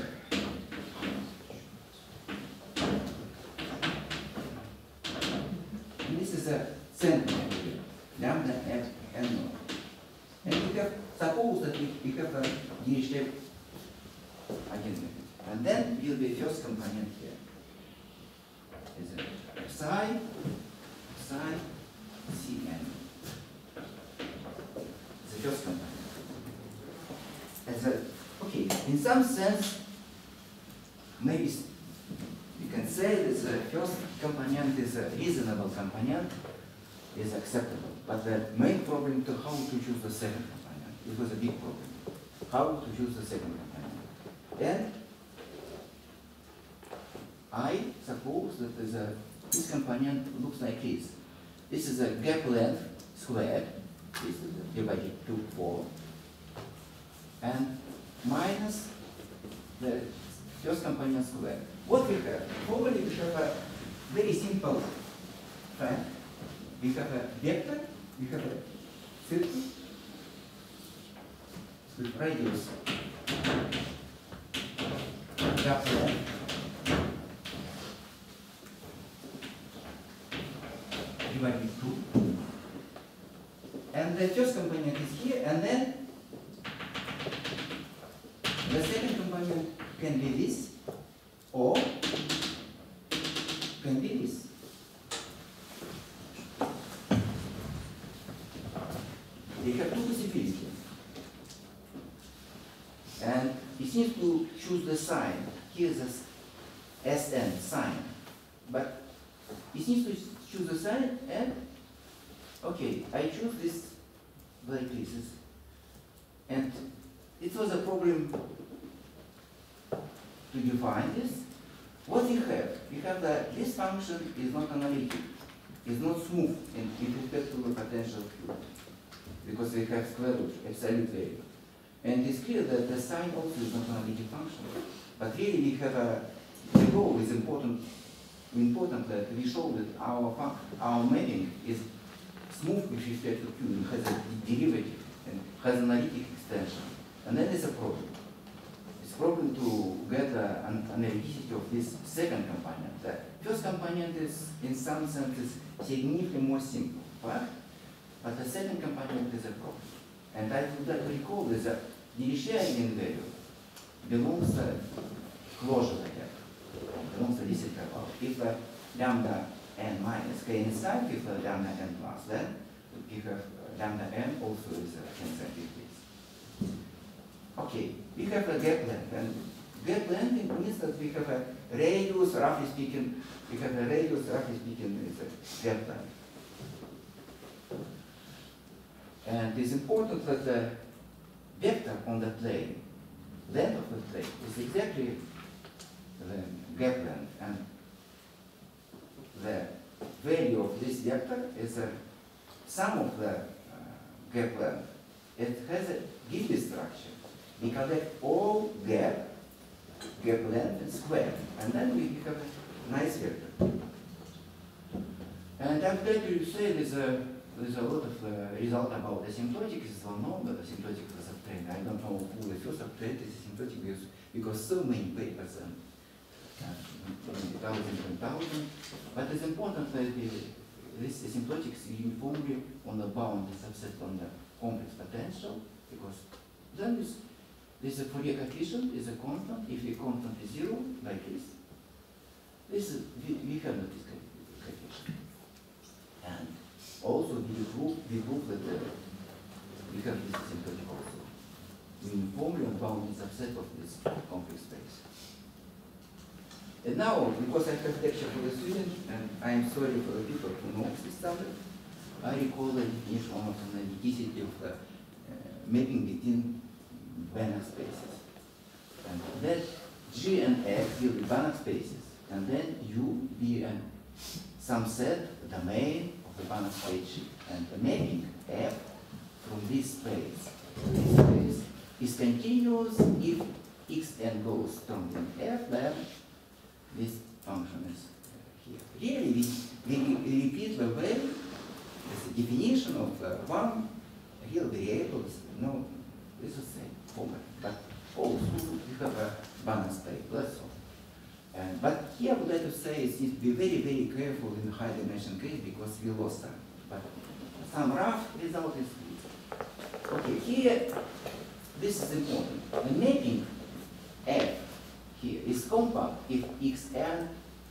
And this is a centrum of the gap, lambda and n naught. And we have, suppose that we, we have a Dirichlet again, and then will be first component here. Is it psi, psi, Cn. The first component. As a, okay, in some sense, maybe you can say that the first component is a reasonable component, is acceptable. But the main problem to how to choose the second component. It was a big problem. How to choose the second component. And I suppose that there's a, this component looks like this. This is a gap length squared. This is divided to four. And minus the first component squared. What we have? Probably we have a very simple fact. We have a vector, we have a circle with radius gap length divided two. And the first component is here, and then the second component can be this, or can be this. We have two possibilities. And it seems to choose the sign. Here's a S N sign. But it seems to choose the sign, and okay, I choose this like this. And it was a problem to define this. What we have? We have that this function is not analytic, is not smooth in, in respect to the potential field, because we have square root, absolute value. And it's clear that the sign also is not an analytic function. But really we have a, the goal is important, important that we show that our, fun- our mapping is smooth with respect to Q and has a derivative and has an analytic extension. And that is a problem. It's a problem to get uh, an analyticity of this second component. The first component is, in some sense, is significantly more simple, right? But the second component is a problem. And I would like to recall that the Dirichlet eigenvalue belongs to closure here, belongs to this interval. If uh, lambda n minus k inside, if uh, lambda n plus, then we have uh, lambda n also is uh, inside with this. Okay, we have a gap length, and gap length means that we have a radius, roughly speaking, we have a radius, roughly speaking, is a gap length. And it's important that the vector on the plane, length of the plane, is exactly the gap length, and the value of this vector is a sum of the uh, gap length. It has a Gilbert structure. We collect all gap, gap length and square, and then we have a nice vector. And I'm glad to say there's a There's a lot of uh, result about asymptotic. It's well known that asymptotic was obtained. I don't know who the first obtained this asymptotic because, because so many papers and uh, thousand and thousand. But it's important that the, this asymptotic is uniformly on the boundary subset on the complex potential, because then this, this a Fourier coefficient is a constant. If the constant is zero, like this, this is, we, we have not this coefficient. And also, we prove, we prove that uh, we have this asymptotic also. We uniformly on boundary subset of this complex space. And now, because I have lecture for the student, and I am sorry for the people who know this subject, I recall the definition of an analyticity of the uh, mapping between Banach spaces. And that G and F will be Banach spaces, and then U be an some set domain of of the Banach space, and the mapping f from this space to this space is continuous if xn goes stronger than f, then this function is uh, here. Really, we, we, we repeat the way, the definition of uh, one real variable is, no, it's the same format, but also we have a Banach space, that's all. And, but here I would like to say it needs to be very, very careful in the high dimension case because we lost some. But some rough result is good. Okay, here, this is important. The mapping f here is compact if xn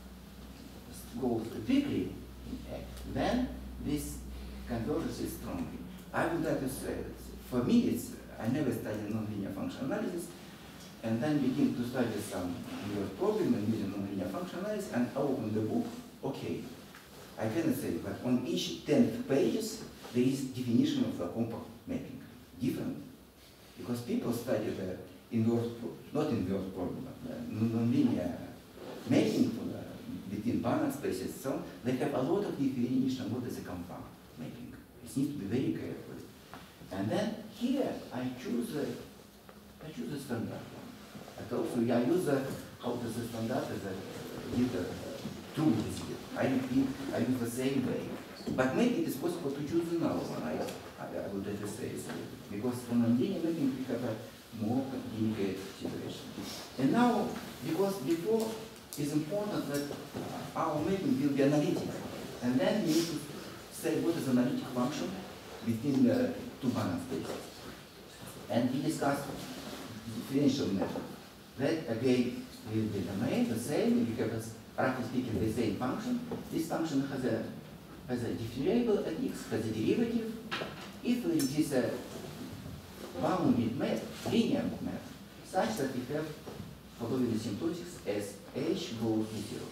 goes quickly in f, then this convergence is strong. I would like to say that for me, it's, I never studied nonlinear function analysis, and then begin to study some real problem and using nonlinear function analysis, and I open the book. Okay, I cannot say, but on each tenth pages there is definition of the compact mapping, different, because people study the inverse, not inverse problem, but the nonlinear mapping for the, between Banach spaces. So they have a lot of definition of what is a compact mapping. It needs to be very careful. And then here I choose a, I choose a standard one. But also I use a, how does the standard as a leader true decision. I repeat, I use the same way. But maybe it is possible to choose another one. I, I, I would like to say so. Because for nonlinear mapping we have a more complicated situation. And now, because before it's important that our mapping will be analytic. And then we need to say what is analytic function between the two Banach spaces. And we discussed differential method. That again will be the domain, the same, we have, a, roughly speaking, the same function. This function has a has a variable at x, has a derivative. If there is a bounded map, linear map, such that we have following asymptotics as h goes to zero.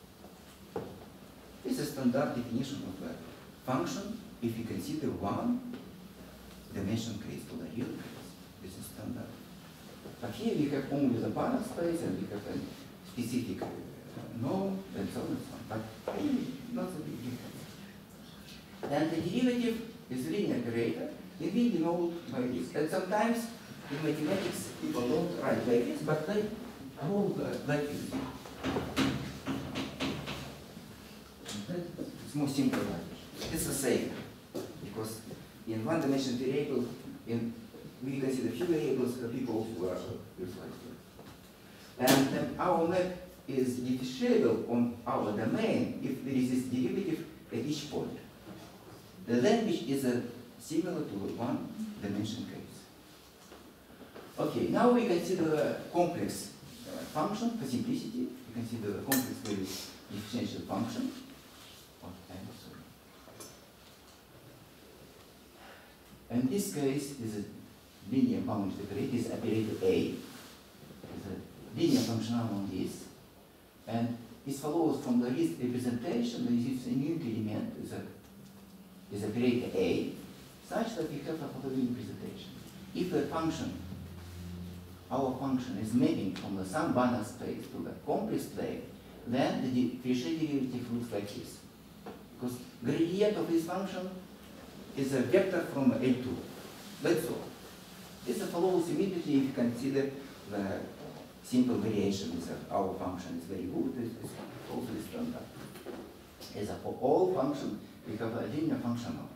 This is a standard definition of the function if you consider one dimension case to the real case. This is standard. But here we have only the Banach space and we have a specific uh, norm and so on and so on. But really not a big difference. And the derivative is linear operator. It will be known by this. And sometimes in mathematics people don't write like this, but they hold uh, like this. It's more simple language. It's the same. Because in one dimension variable, in we consider few variables, the people who are utilized. And then our map is differentiable on our domain if there is this derivative at each point. The language is uh, similar to one dimension case. Okay, now we consider a complex uh, function for simplicity. We consider a complex value differential function. Oh, I'm sorry. And this case is a linear bounded operator, is operator A, is a linear functional on this, and it follows from the list representation that is a new element, is a is operator A, such that we have a following representation. If the function, our function is mapping from the some Banach space to the complex plane, then the differential derivative looks like this. Because gradient of this function is a vector from L two. That's all. This follows immediately if you consider the simple variation is that our function is very good. It's also standard. As for all functions, we have a linear functional.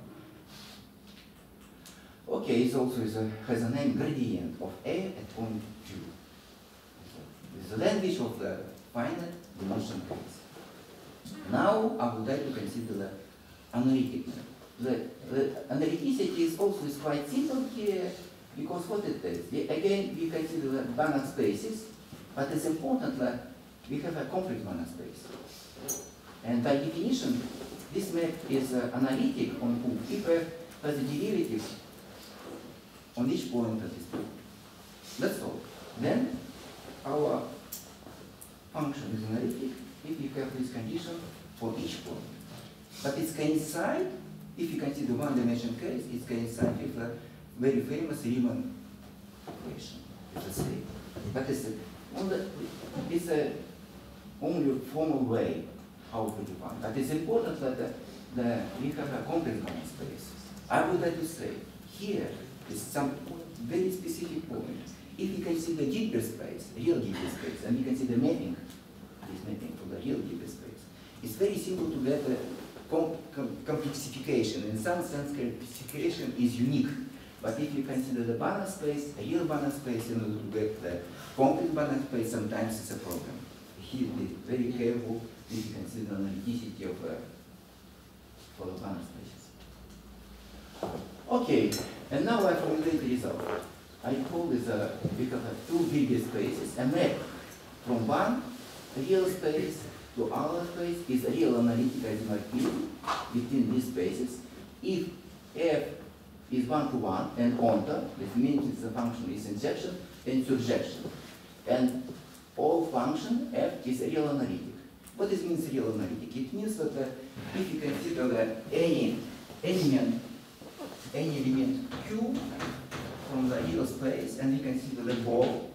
Okay, it also is a, has a name gradient of A at point Q. It's the language of the finite dimension case. Now I would like to consider the analytic method. The, the analyticity is also is quite simple here. Because what it is, we, again, we consider the Banach spaces, but it's important that we have a complex Banach space. And by definition, this map is uh, analytic on who if f has a derivative on each point of this point. That's all. Then our function is analytic if you have this condition for each point. But it's coincide, if you consider one dimension case, it's coincide with the very famous Riemann equation. It's the same. But it's a, on the, it's a only formal way how to define. But it's important that uh, the, we have a complex Banach space. I would like to say, here is some very specific point. If we consider Hilbert space, real Hilbert space, and we consider mapping, this mapping for the real Hilbert space, it's very simple to get a com com complexification. In some sense, complexification is unique. But if you consider the Banach space, a real Banach space, in order to get the complex Banach space, sometimes it's a problem. Here, be very careful if you consider the analyticity of uh, for the Banach spaces. Okay, and now I formulate the result. I call this a, because of two Hilbert spaces, a map from one real space to other space is a real analytic identity between these spaces. If f is one to one and onto, this means the function is injection and surjection. And all function f is a real analytic. What does it mean real analytic? It means that uh, if you consider that any element, any element q from the real space, and you consider the ball,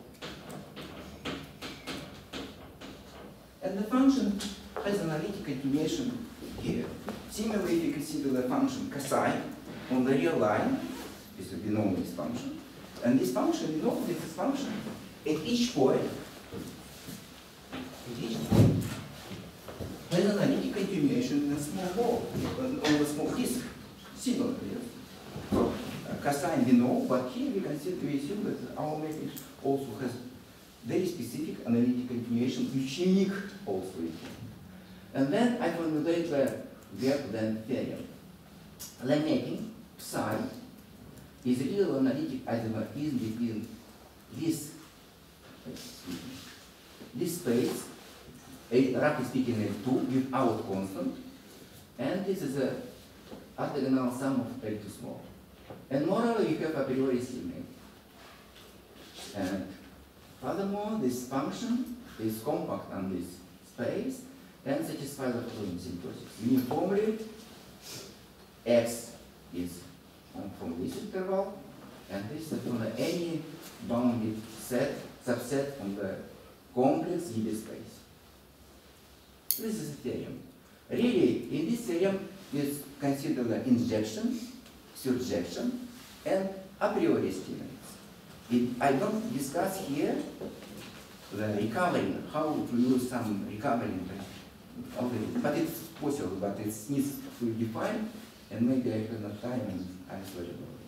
and the function has analytic continuation here. Similarly, if you consider the function cosine on the real line, this will be known as function, and this function, we know this function at each point, at each point, has analytic continuation in a small ball, on a small disk. Similarly, yes. Cosine we know, but here we consider, we assume that our matrix also has very specific analytic continuation, which is unique also. And then I formulate the gap-then theorem. The mapping psi is real analytic isomorphism between this, this space, a, roughly speaking, L two without constant, and this is a orthogonal sum of L two small. And moreover, you have a priori symmetry. And furthermore, this function is compact on this space and satisfies the following symptosis. Uniformly, x is from this interval, and this is from any bounded set, subset from the complex Hilbert space. This is a theorem. Really, in this theorem, is consider the injection, surjection, and a priori estimates. It, I don't discuss here the recovering, how to use some recovering, but it's possible, but it needs to define, and maybe I have enough time, and I'm sorry about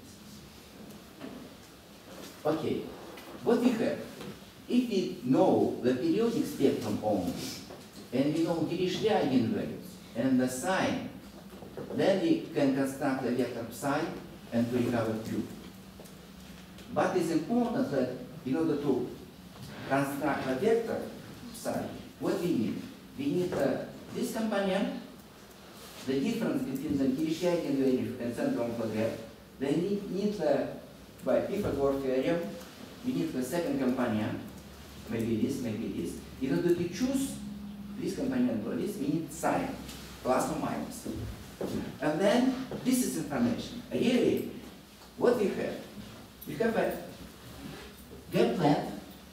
this. Okay, what we have, if we know the periodic spectrum only, and we know Dirichlet eigenvalues, and the sign, then we can construct a vector psi and to recover Q. But it's important that in order to construct a vector psi, what we need? We need uh, this companion, the difference between the Dirichlet eigenvalue and center of the gap. Then we need, uh, by Pythagoras theorem, we need the second companion, maybe this, maybe this. In order to choose this companion or this, we need sign, plus or minus. And then this is information. Really, what we have? We have a gap length.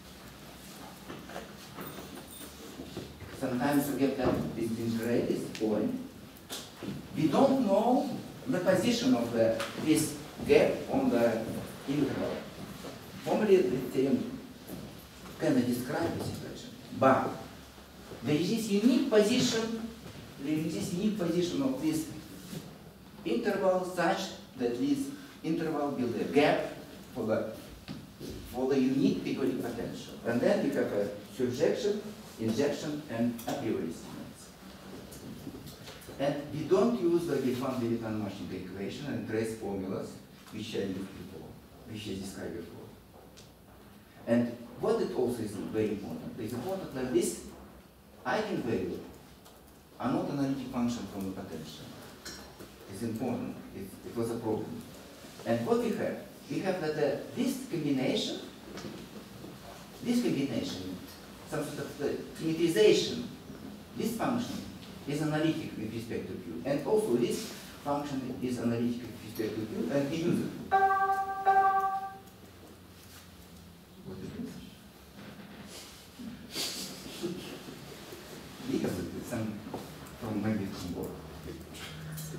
Sometimes the gap length is in greatest point. We don't know the position of the, this gap on the interval. Formally, the theorem cannot describe the situation, but there is this unique position, there is this unique position of this interval such that this interval will be a gap for the for the unique periodic potential. And then we have a surjection, injection, and a priori estimates. And we don't use the Gelfand-Levitan-Marchenko equation and trace formulas which I used before, which I described before. And what it also is very important, it's important that this eigenvalue are not analytic function from the potential. It's important. It, it was a problem. And what we have? We have that uh, this combination, this combination, some sort of the symmetrization, this function is analytic with respect to Q. And also this function is analytic with respect to Q, and we use it. What is this? Because it is some from maybe from board.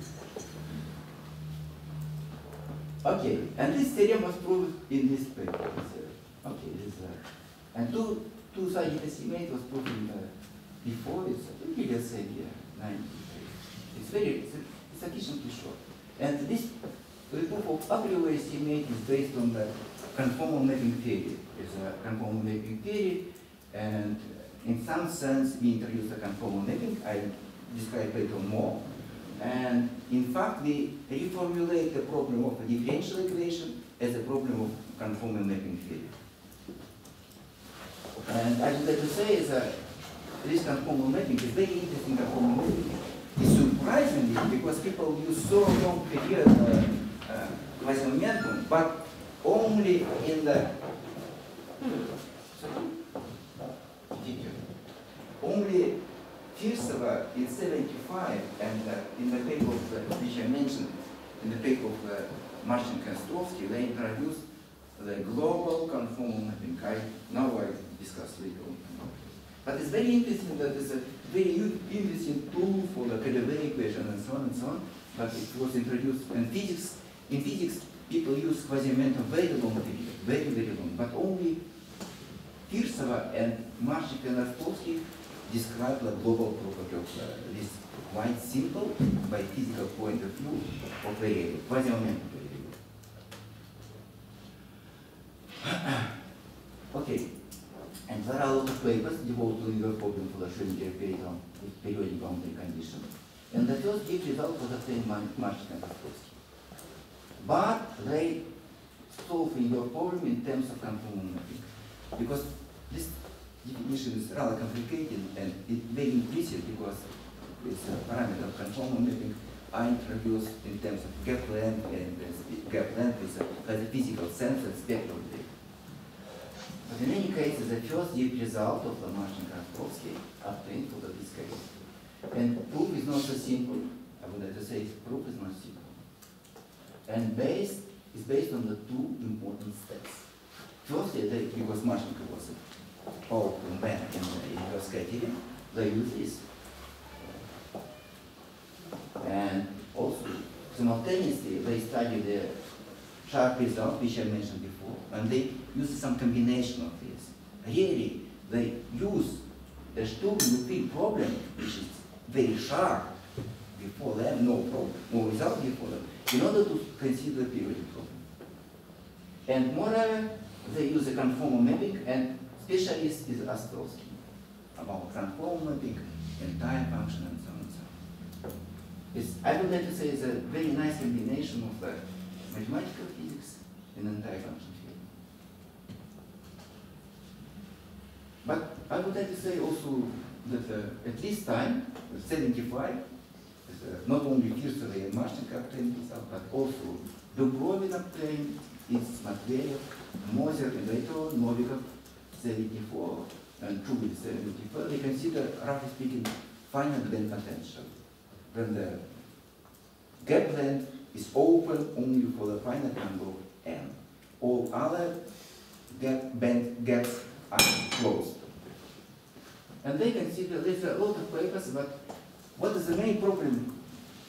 Okay, and this theorem was proved in this paper. Uh, okay, this is, uh, and two two-sided estimate was proved in, uh, before. It's really the same year, ninety. It's very it's sufficiently short. And this the proof of a priori estimate is based on the conformal mapping theory. It's a conformal mapping theory, and in some sense we introduce the conformal mapping. I describe later more. And in fact, we reformulate the problem of a differential equation as a problem of conformal mapping theory. And I would like to say is that this conformal mapping is very interesting conformal mapping. It's surprisingly because people use so long period uh, uh, quasi-momentum, but only in the only first of all, in seventy-five, and uh, in the paper of, uh, which I mentioned, in the paper of uh, Marcin Kostowski, they introduced the global conformal mapping. I, now I discuss later on. But it's very interesting that it's a very interesting tool for the Calaveras equation and so on and so on. But it was introduced in physics. In physics, people use quasi-momentum very long period, very very long. But only Firsova and Marcin Kostowski describe the global property of uh, this quite simple, by physical point of view, of variable, quasi-momentum variable. Okay, and there are a lot of papers devoted to the problem for the Schrödinger equation with periodic boundary condition. And the first big result was obtained by Marcin Kostowski. But they solve your problem in terms of conformal mapping, because this definition is rather complicated and it very implicit because this uh, parameter of conformal mapping are introduced in terms of gap length, and uh, gap length is a, has a physical sense and spectral data. But in any case, the first deep result of the Marcin Kostowski obtained for this case. And proof is not so simple. I would like to say proof is not simple. And based is based on the two important steps. Firstly, they, because Marcin was a powerful man in the inverse criterion, they use this. And also, simultaneously, they study the sharp result, which I mentioned before, and they use some combination of this. Really, they use the Sturm-Lupin problem, which is very sharp before them, no problem, no result before them, in order to consider the periodic problem. And moreover, they use a conformal mapping, and specialist is Ostrowski about conformal mapping, entire function, and so on and so on. It's, I would like to say it's a very nice combination of the mathematical physics and entire function theory. But I would like to say also that uh, at this time, seventy-five, uh, not only Firsova and Marcin obtained this, but also Dubrovin obtained its Matveyev, Moser, and later on Novikov, seventy-four, and Trubin, seventy-four. They consider, roughly speaking, finite band potential. When the gap length is open only for the finite number of n. All other gap band gaps are closed. And they consider, there's a lot of papers, but what is the main problem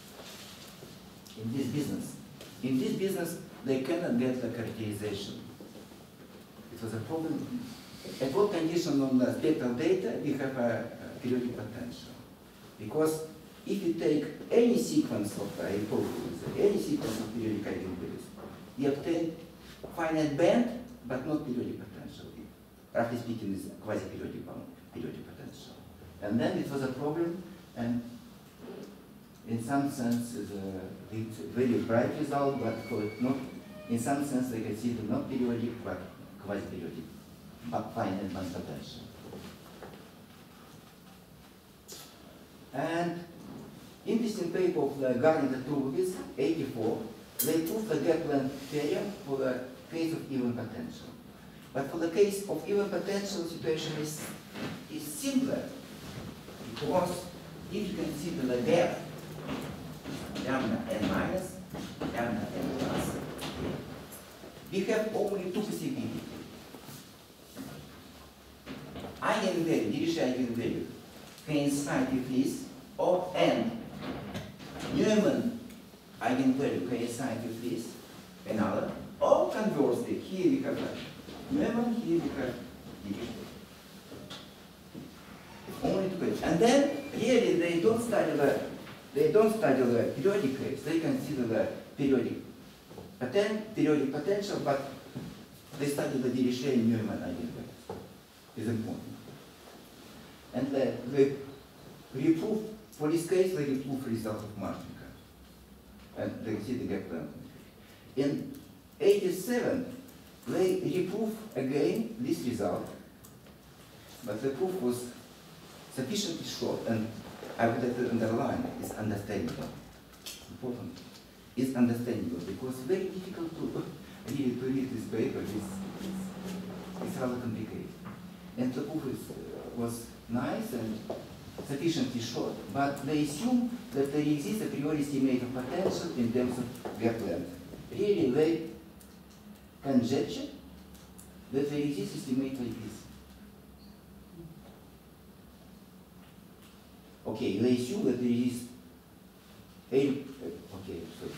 in this business? In this business, they cannot get the characterization. It was a problem. At what condition on the spectral data, we have a, a periodic potential. Because if you take any sequence of a hypothesis, any sequence of periodic eigenvalues, you obtain finite band, but not periodic potential. Roughly speaking, is quasi-periodic bound, periodic potential. And then it was a problem, and in some sense, it's a, it's a very bright result, but for not, in some sense, they consider not periodic, but quasi-periodic, but finite band potential. And interesting paper of the Garnet and Trubowitz, eighty-four, they proved the gap length theorem for the case of even potential. But for the case of even potential, situation is, is simpler, because if you consider the gap, lambda n minus, lambda n plus, we have only two possibilities. Eigenvalue, Dirichlet eigenvalue, coincide with this, or n Neumann eigenvalue coincide with this, another, here we have Neumann, here we have Dirichlet. Only two cases. And then really they don't study the they don't study the periodic case. They consider the periodic poten periodic potential, but they study the Dirichlet Neumann eigenvectors. Is important. And the, the reproof for this case they reproof result of Marchenko. And they see the gap length. In eighty-seven they reproof again this result, but the proof was sufficiently short, and I would have to underline is understandable. Important is understandable because it's very difficult to really to read this paper. It's, it's, it's rather complicated, and the proof is, was nice and sufficiently short, but they assume that there exists a priori estimate of potential in terms of gap length. Really, they conjecture that there exists estimate like this. Okay, they assume that there is a, okay, sorry.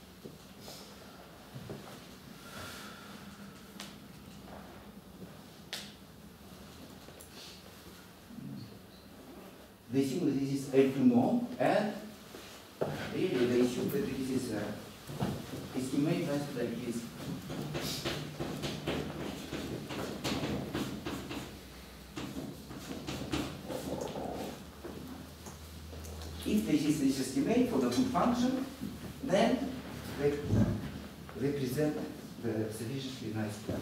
They assume that this is L two norm, and really they assume that this is uh, estimate like this. If there is this estimate for the good function, then they represent the sufficiently nice plan.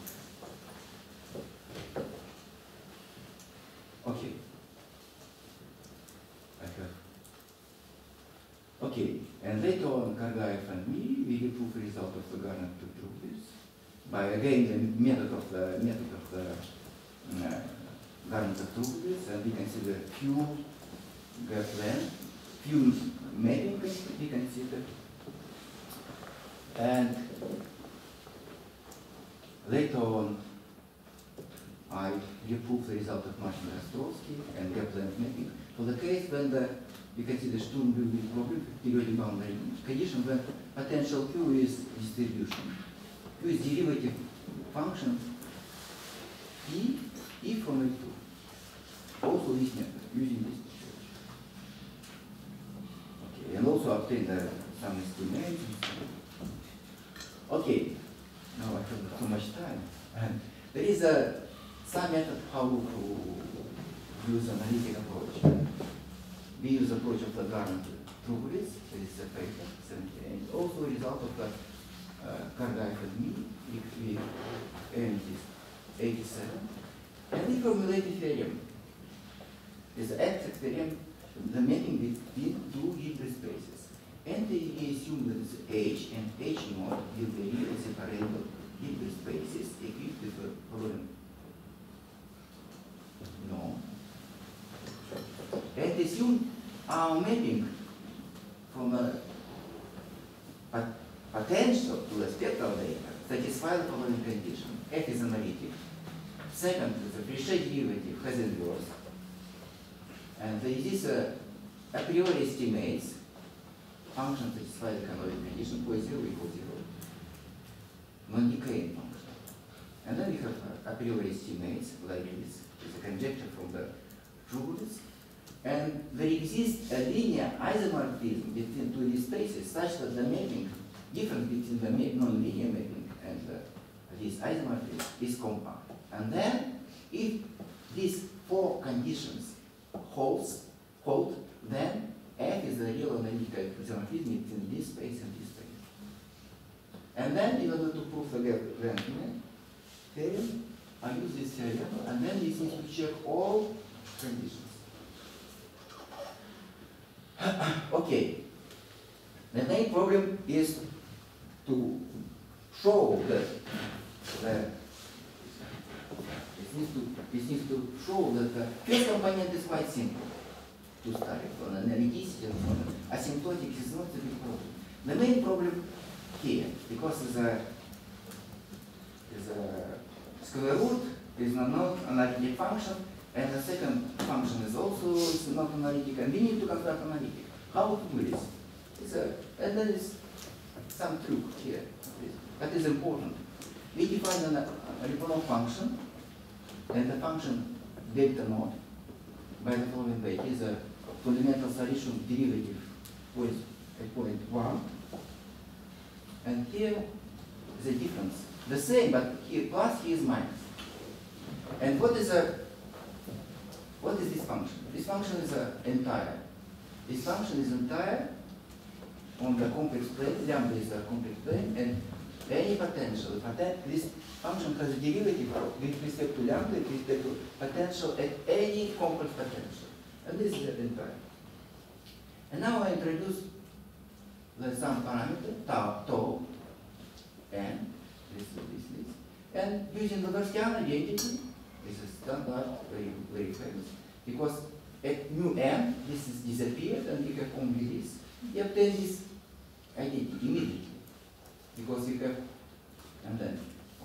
Okay. I have. Okay, and later on, Kargaev and me, we reprove the result of the Garner two proofs by again the method of the method of the uh, Garner two proofs, and we consider Q gap length, few mapping we consider, and later on I reprove the result of Martin-Rostrovsky and gap length mapping for the case when the we consider Sturm-Liouville problem, periodic boundary condition when potential Q is distribution. Q is derivative function P, E from L two. Also this method, using this. And also obtain the, some estimates. Okay, now I have too much time. And there is a some method how to use analytic approach. We use approach of the Garner Trubelis, there is a paper, and also a result of the uh, Kargaev and me, we earned this eighty-seven. And we formulate the theorem. This abstract theorem, the mapping between two Hilbert spaces. And we assume that it's H and H naught will be real separable Hilbert spaces equipped with the following. No. And assume our mapping from a pot potential to the spectral data satisfy the following condition. F is analytic. Second, the Fréchet derivative has inverse. And there is a, a priori estimates function satisfy the canonical condition for zero equals zero. Non-decaying function. And then we have a, a priori estimates like this. It's a conjecture from the Trubelis. And there exists a linear isomorphism between two these spaces such that the mapping, difference between the non-linear mapping and uh, this isomorphism is compact. And then if these four conditions holds, hold, then F is the real analytical isomorphism between this space and this space. And then in order to prove the Length theorem, I use this theorem, and then we need to check all conditions. Okay. The main problem is to show that the It needs, to, it needs to show that the first component is quite simple to study on analyticity and so on. Asymptotic is not the big problem. The main problem here, because the, the square root is a non-analytic function, and the second function is also is not analytic, and we need to construct analytic. How to do this? It's a, and there is some trick here. That is important. we define a Lyapunov function, and the function delta naught by the following way. It is a fundamental solution derivative with a point one. And here is a difference. The same, but here plus, here is minus. And what is a what is this function? This function is a entire. This function is entire on the complex plane. Lambda is a complex plane, and any potential. This function has a derivative with respect to lambda, with respect to potential at any complex potential. And this is the entire. And now I introduce the some parameter tau, tau n, this, this, this, and using the Gaussian identity, this is standard, very, very famous, because at mu n, this is disappeared, and you have only this. You obtain this identity immediately, because you have, and then,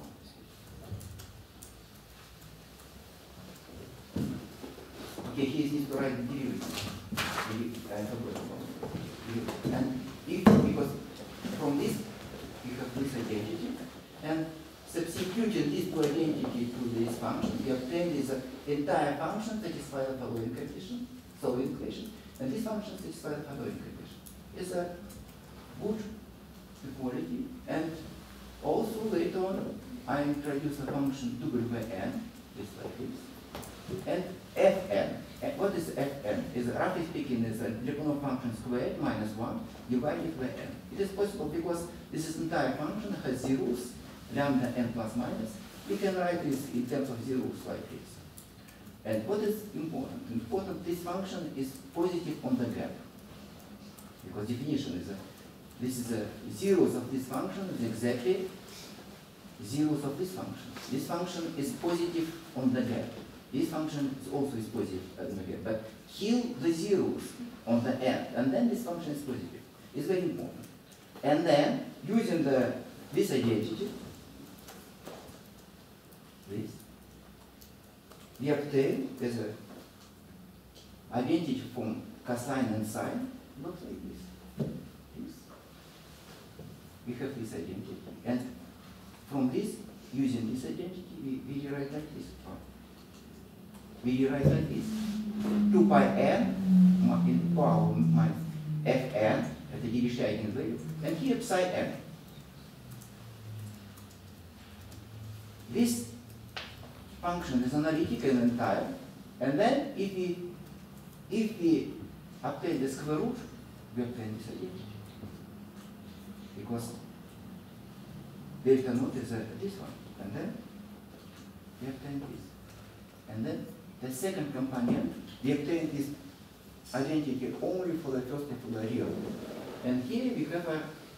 okay, here is to write the derivative. I forgot about it. And if, because from this, you have this identity, and substituting this two identity to this function, you obtain this uh, entire function satisfy the following condition, following equation, and this function satisfies the following condition. It's a good equality, and also later on, I introduce a function wn, just like this, and fn. And what is fn? Is roughly speaking is a Lyapunov function squared minus one divided by n. It is possible because this is entire function has zeros, lambda n plus minus. We can write this in terms of zeros like this. And what is important? Important, this function is positive on the gap. Because definition is a, this is a zeros of this function is exactly zeros of this function. This function is positive on the gap. This function is also is positive on the gap, but kill the zeros on the end, and then this function is positive. It's very important. And then using the this identity, this, we obtain as a identity from cosine and sine, looks like this. This. We have this identity, and from this, using this identity, we, we write like this. We write like this: two pi n in power minus fn at the Dirichlet eigenvalue, and here psi n. This function is analytic and entire, and then if we if we obtain the square root, we obtain this identity. Because delta naught is uh, this one, and then we obtain this. And then the second companion, we obtain this identity only for the first and for the real. And here we have a,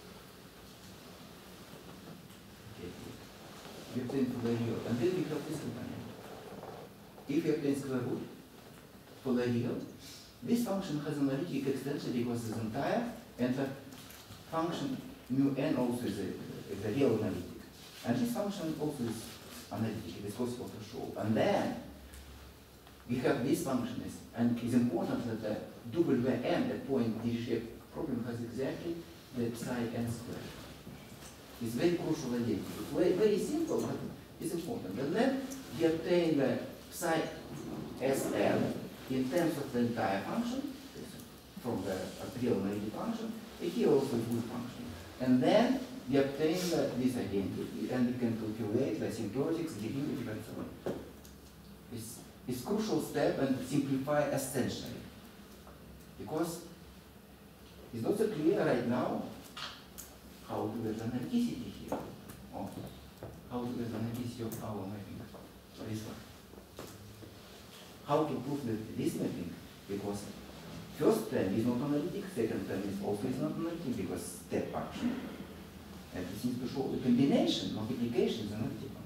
okay, we obtain for the real, and then we have this companion. If we obtain square root for the real, this function has an analytic extension because it's entire, and the function mu n also is a, is a real analytic. And this function also is analytic, it is possible to show. And then we have this function, is, and it's important that the wn at point Dirichlet problem has exactly the psi n squared. It's very crucial identity. It's very, very simple, but it's important. And then we obtain the psi sn in terms of the entire function from the real analytic function, and here also is good function. And then we obtain the, this identity, and we can calculate the asymptotics, derivative, and so on. It's, it's crucial step and simplify essentially, because it's not so clear right now how to get the analyticity here, or how to get the analyticity of our mapping for this one. How to prove that this mapping, because first term is not analytic, second term is also is not analytic because step function. And it seems to show the combination, multiplication is analytic function.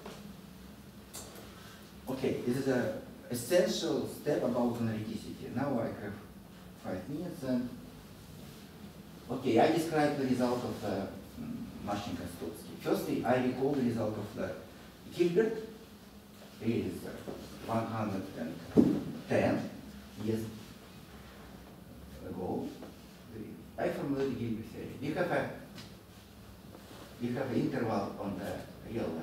Okay, this is an essential step about analyticity. Now I have five minutes and okay, I described the result of the um, Marchenko-Stotsky. Firstly, I recall the result of the Hilbert. It is uh, one hundred ten years ago. I formulated Hilbert theory. You have a you have an interval on the real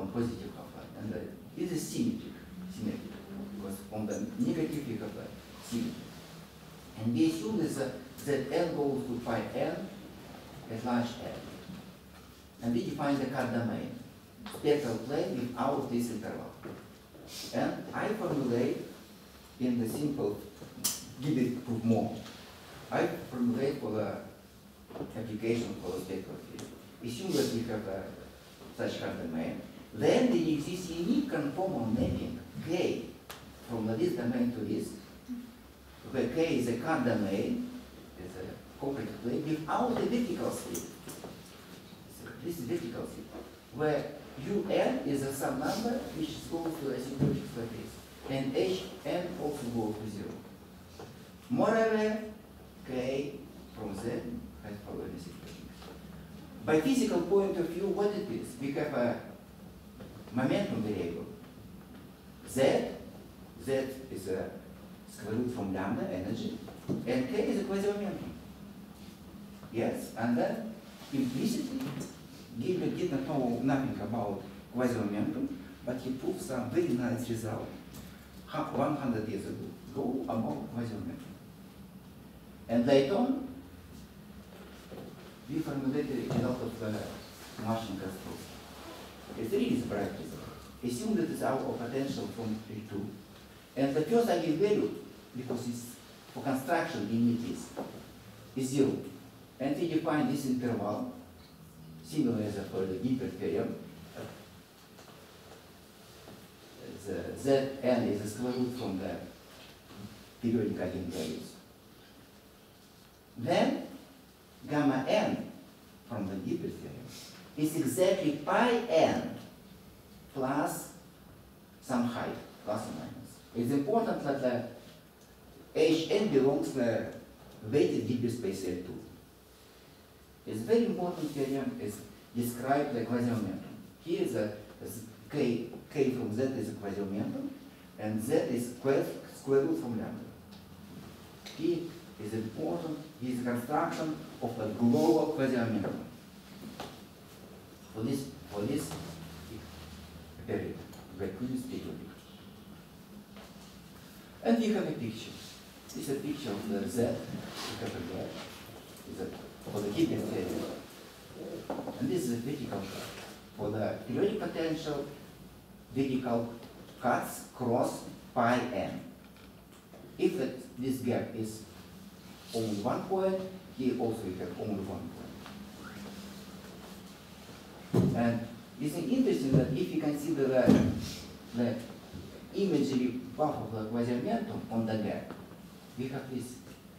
positive half-life. And uh, it is symmetric, symmetric, because on the negative you have a symmetry. And we assume that, uh, that n goes to pi n at large n. And we define the card domain, spectral plane without this interval. And I formulate in the simple Gibet proof mode, I formulate for the application for the spectral field. Assume that we have a such card domain. Then there exists unique conformal mapping K from this domain to this, where K is a card domain, is a complex plane without a vertical split. This is vertical split, where Un is a some number which goes to asymptotic like this, and Hn also goes to zero. Moreover, K from Z has following situation. By physical point of view, what it is? We have a momentum variable. Z, Z is a square root from lambda energy, and K is a quasi-momentum. Yes, and then implicitly, Gilbert did not know nothing about quasi-momentum, but he proved some very nice result one hundred years ago about quasi-momentum. And later on, we formulated a result of the Marchenko's proof. It's really bright result. Assume that it's our potential from P two. And the first eigenvalue, because it's for construction limit is, is zero. And we define this interval, similar as for the Gilbert theorem. The Zn is the square root from the periodic eigenvalues. Then gamma n from the Gilbert theorem is exactly pi n plus some height, plus or minus. It's important that the Hn belongs to the weighted Gilbert space L two. It's very important theorem is describe the quasi-momentum. Here is a is k, k from Z is a quasi-momentum, and Z is square, square root from lambda. P is important, is the construction of a global quasi-momentum. For this, for this period, vacuous period. And we have a picture. This is a picture of the Z, we have a graph, is a, for the Gilbert theorem. And this is a vertical cut. For the periodic potential, vertical cuts cross pi n. If that, this gap is only one point, here also we have only one point. And it's interesting that if you consider the, the imagery path of the quasi-momentum on the gap, we have this.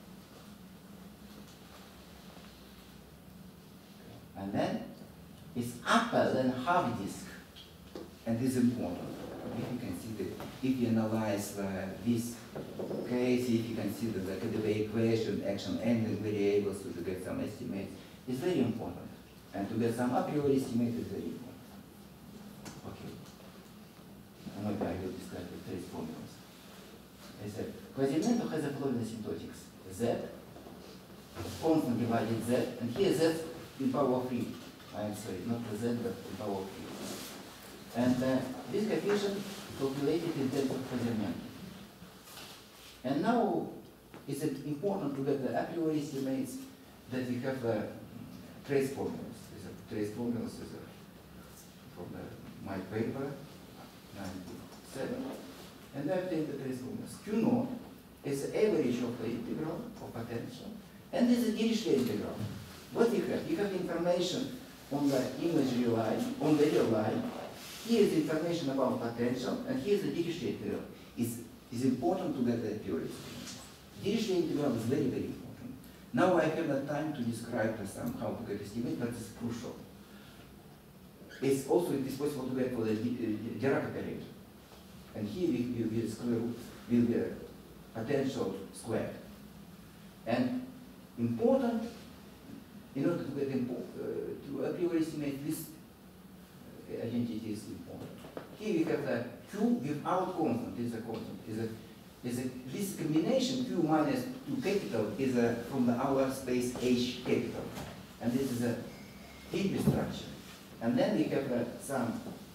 And then it's upper than half disk, and this is important. If you consider, if you analyze uh, this case, if you consider the K D V equation, action angle variables to get some estimates, it's very important. And to get some a priori estimate is very important. Okay. And maybe I will describe the trace formulas. I said, quasi-momentum has a following asymptotics. Z, constant divided Z, and here Z in power three. I'm sorry, not the Z, but in power three. And uh, this coefficient calculated in terms of quasi-momentum. And now it's important to get the a priori estimates that we have uh, trace formulas. These are trace formulas is a, from the, my paper, ninety-seven. And I obtained the trace formulas. Q naught is the average of the integral of potential, and this is a Dirichlet integral. What you have? You have information on the imagery line, on the real line. Here is information about potential, and here is the Dirichlet integral. It's, it's important to get the purity. Dirichlet integral is very, very important. Now I have the time to describe some how to get estimate, but it's crucial. It's also it is possible to get for the Dirac operator. And here we will be square root will be potential squared. And important, in order to get impo uh, to a priori estimate this uh, identity is important. Here we have the Q without constant is a constant. Is a is a this combination Q minus two capital is a from the our space H capital, and this is a Hilbert structure. And then we have uh, some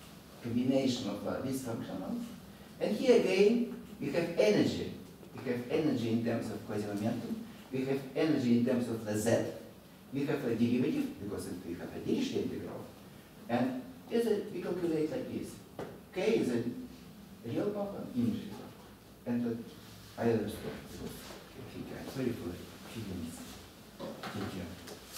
combination of uh, these functionals. And here again, we have energy. We have energy in terms of quasi-momentum. We have energy in terms of the z. We have a derivative, because we have a Dirichlet integral. And is a, we calculate like this. K is a real power, image. And uh, I understand, because I think I'm sorry for a few minutes. Thank you.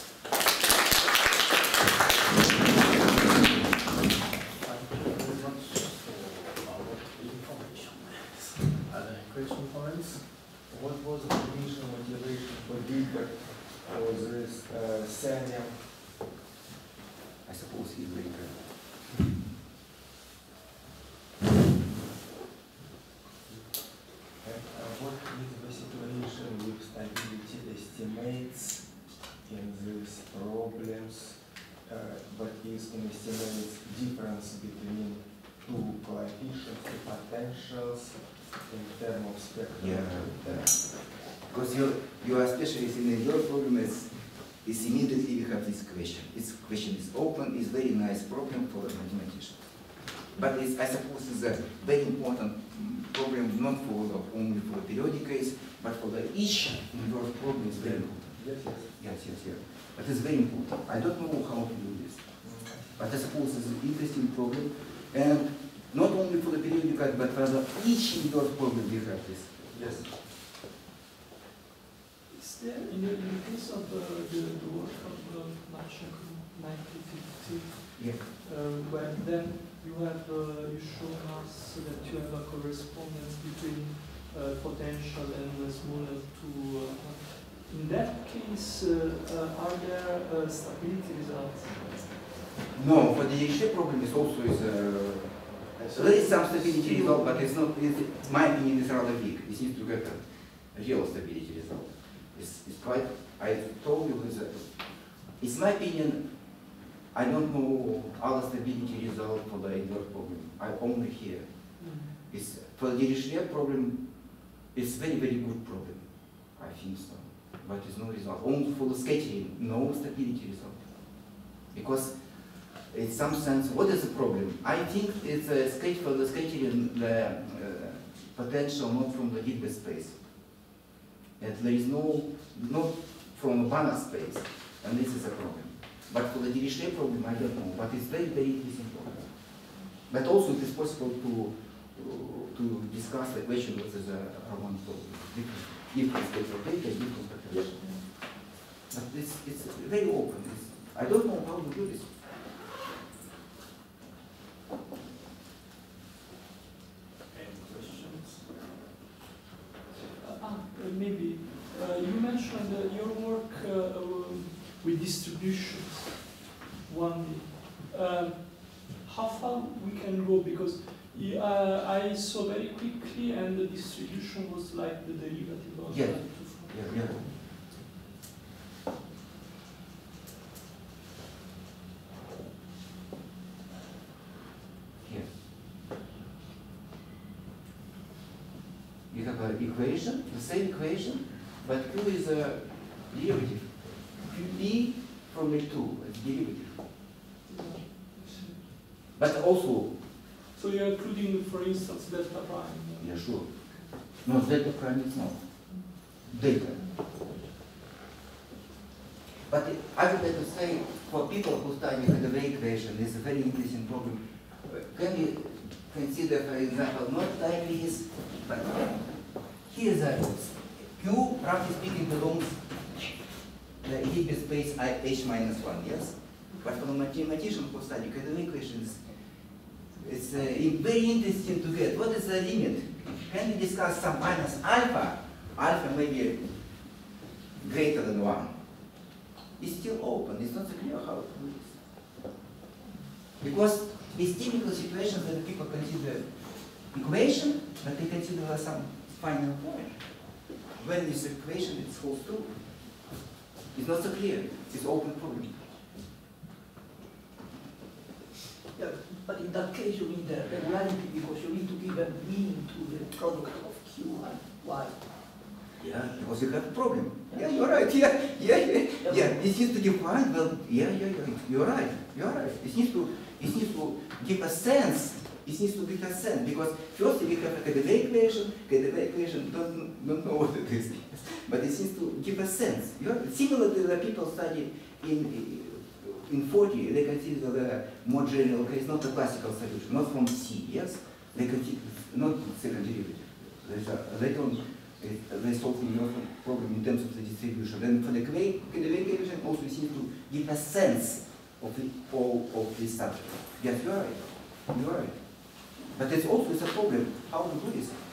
Thank you very much for our information. Are there any questions, comments? What was the initial motivation for Gilbert for this uh, Sanya? I suppose he's very good. And uh, what is the situation with stability estimates in these problems? Uh, what is an estimate difference between two coefficients, two potentials in terms of spectrum? Yeah, uh, because you you are specialist in your problem is, is immediately you have this question. This question is open, is very nice problem for a mathematician. But it's, I suppose it's a very important problem, not for the, only for the periodic case, but for the each inverse problem is very important. Yes, yes. Yes, yes, yes. But it's very important. I don't know how to do this. But I suppose it's an interesting problem. And not only for the periodic case, but for the each inverse problem we have this. Yes. Is there, in the, in the case of uh, the, the work of uh, Marchenko, nineteen fifty, Yeah. uh, where then you have uh, you shown us that you have a correspondence between uh, potential and the small L two. Uh, in that case, uh, uh, are there uh, stability results? No, for the Dirichlet problem is also is uh, there is some stability result, but it's not. It's, my opinion is rather weak. It seems to get a, a real stability result. It's, it's quite. I told you is it's my opinion. I don't know other stability result for the inverse problem. I only hear. Mm-hmm. It's for the Dirichlet problem. It's very very good problem. I think so, but it's no result. Only for the scattering, no stability result. Because in some sense, what is the problem? I think it's a sketch for the scattering the uh, potential not from the Hilbert space. And there is no not from a Banach space, and this is a problem. But for the Dirichlet problem, I don't know. But it's very very interesting problem. But also it is possible to uh, to discuss the question what is a Raman problem. Different different states of data, different potential. But it's it's very open. It's, I don't know how to do this. Any questions? Uh, ah, uh, maybe uh, you mentioned uh, your work uh, um, with distributions. One, um, how far we can go, because uh, I saw very quickly, and the distribution was like the derivative of Yeah. that. Yeah, yeah. Here. You have an equation, the same equation, but Q is a derivative. Q B from L two, it's derivative. But also, So you're including, for instance, delta prime. yeah, sure. No, delta prime is not. Delta. But it, I would like to say, for people who study the wave equation, it's a very interesting problem. Uh, Can you consider, for example, not like this, but here is a Q, roughly speaking, belongs the Hilbert space I H minus one, yes? But for the mathematician who study the wave equations, it's uh, very interesting to get what is the limit. Can we discuss some minus alpha? Alpha may be greater than one. It's still open. It's not so clear how to do this. Because it's typical situations that people consider equation, but they consider some final point. When this equation it holds true, it's not so clear. It's open problem. Yeah, but in that case you need the regularity because you need to give a meaning to the product of Q and Y. Yeah, because you have a problem. Yeah, you're right. Yeah, yeah, yeah. Yeah, it needs to define. Well, yeah, yeah, yeah. You're right. You're right. It needs to, it needs to give a sense. It needs to give a sense because first we have a K D V equation. K D V equation doesn't don't know what it is, but it needs to give a sense. You're similar to the people study in in forty. They consider the more general case, not the classical solution, not from C. Yes, they consider not second derivative. There's a, they don't. They solve the problem in terms of the distribution. Then for the K D V equation also we need to give a sense of the, all of this subject. Yes, you are right. You are right. But it's also a problem how to do this.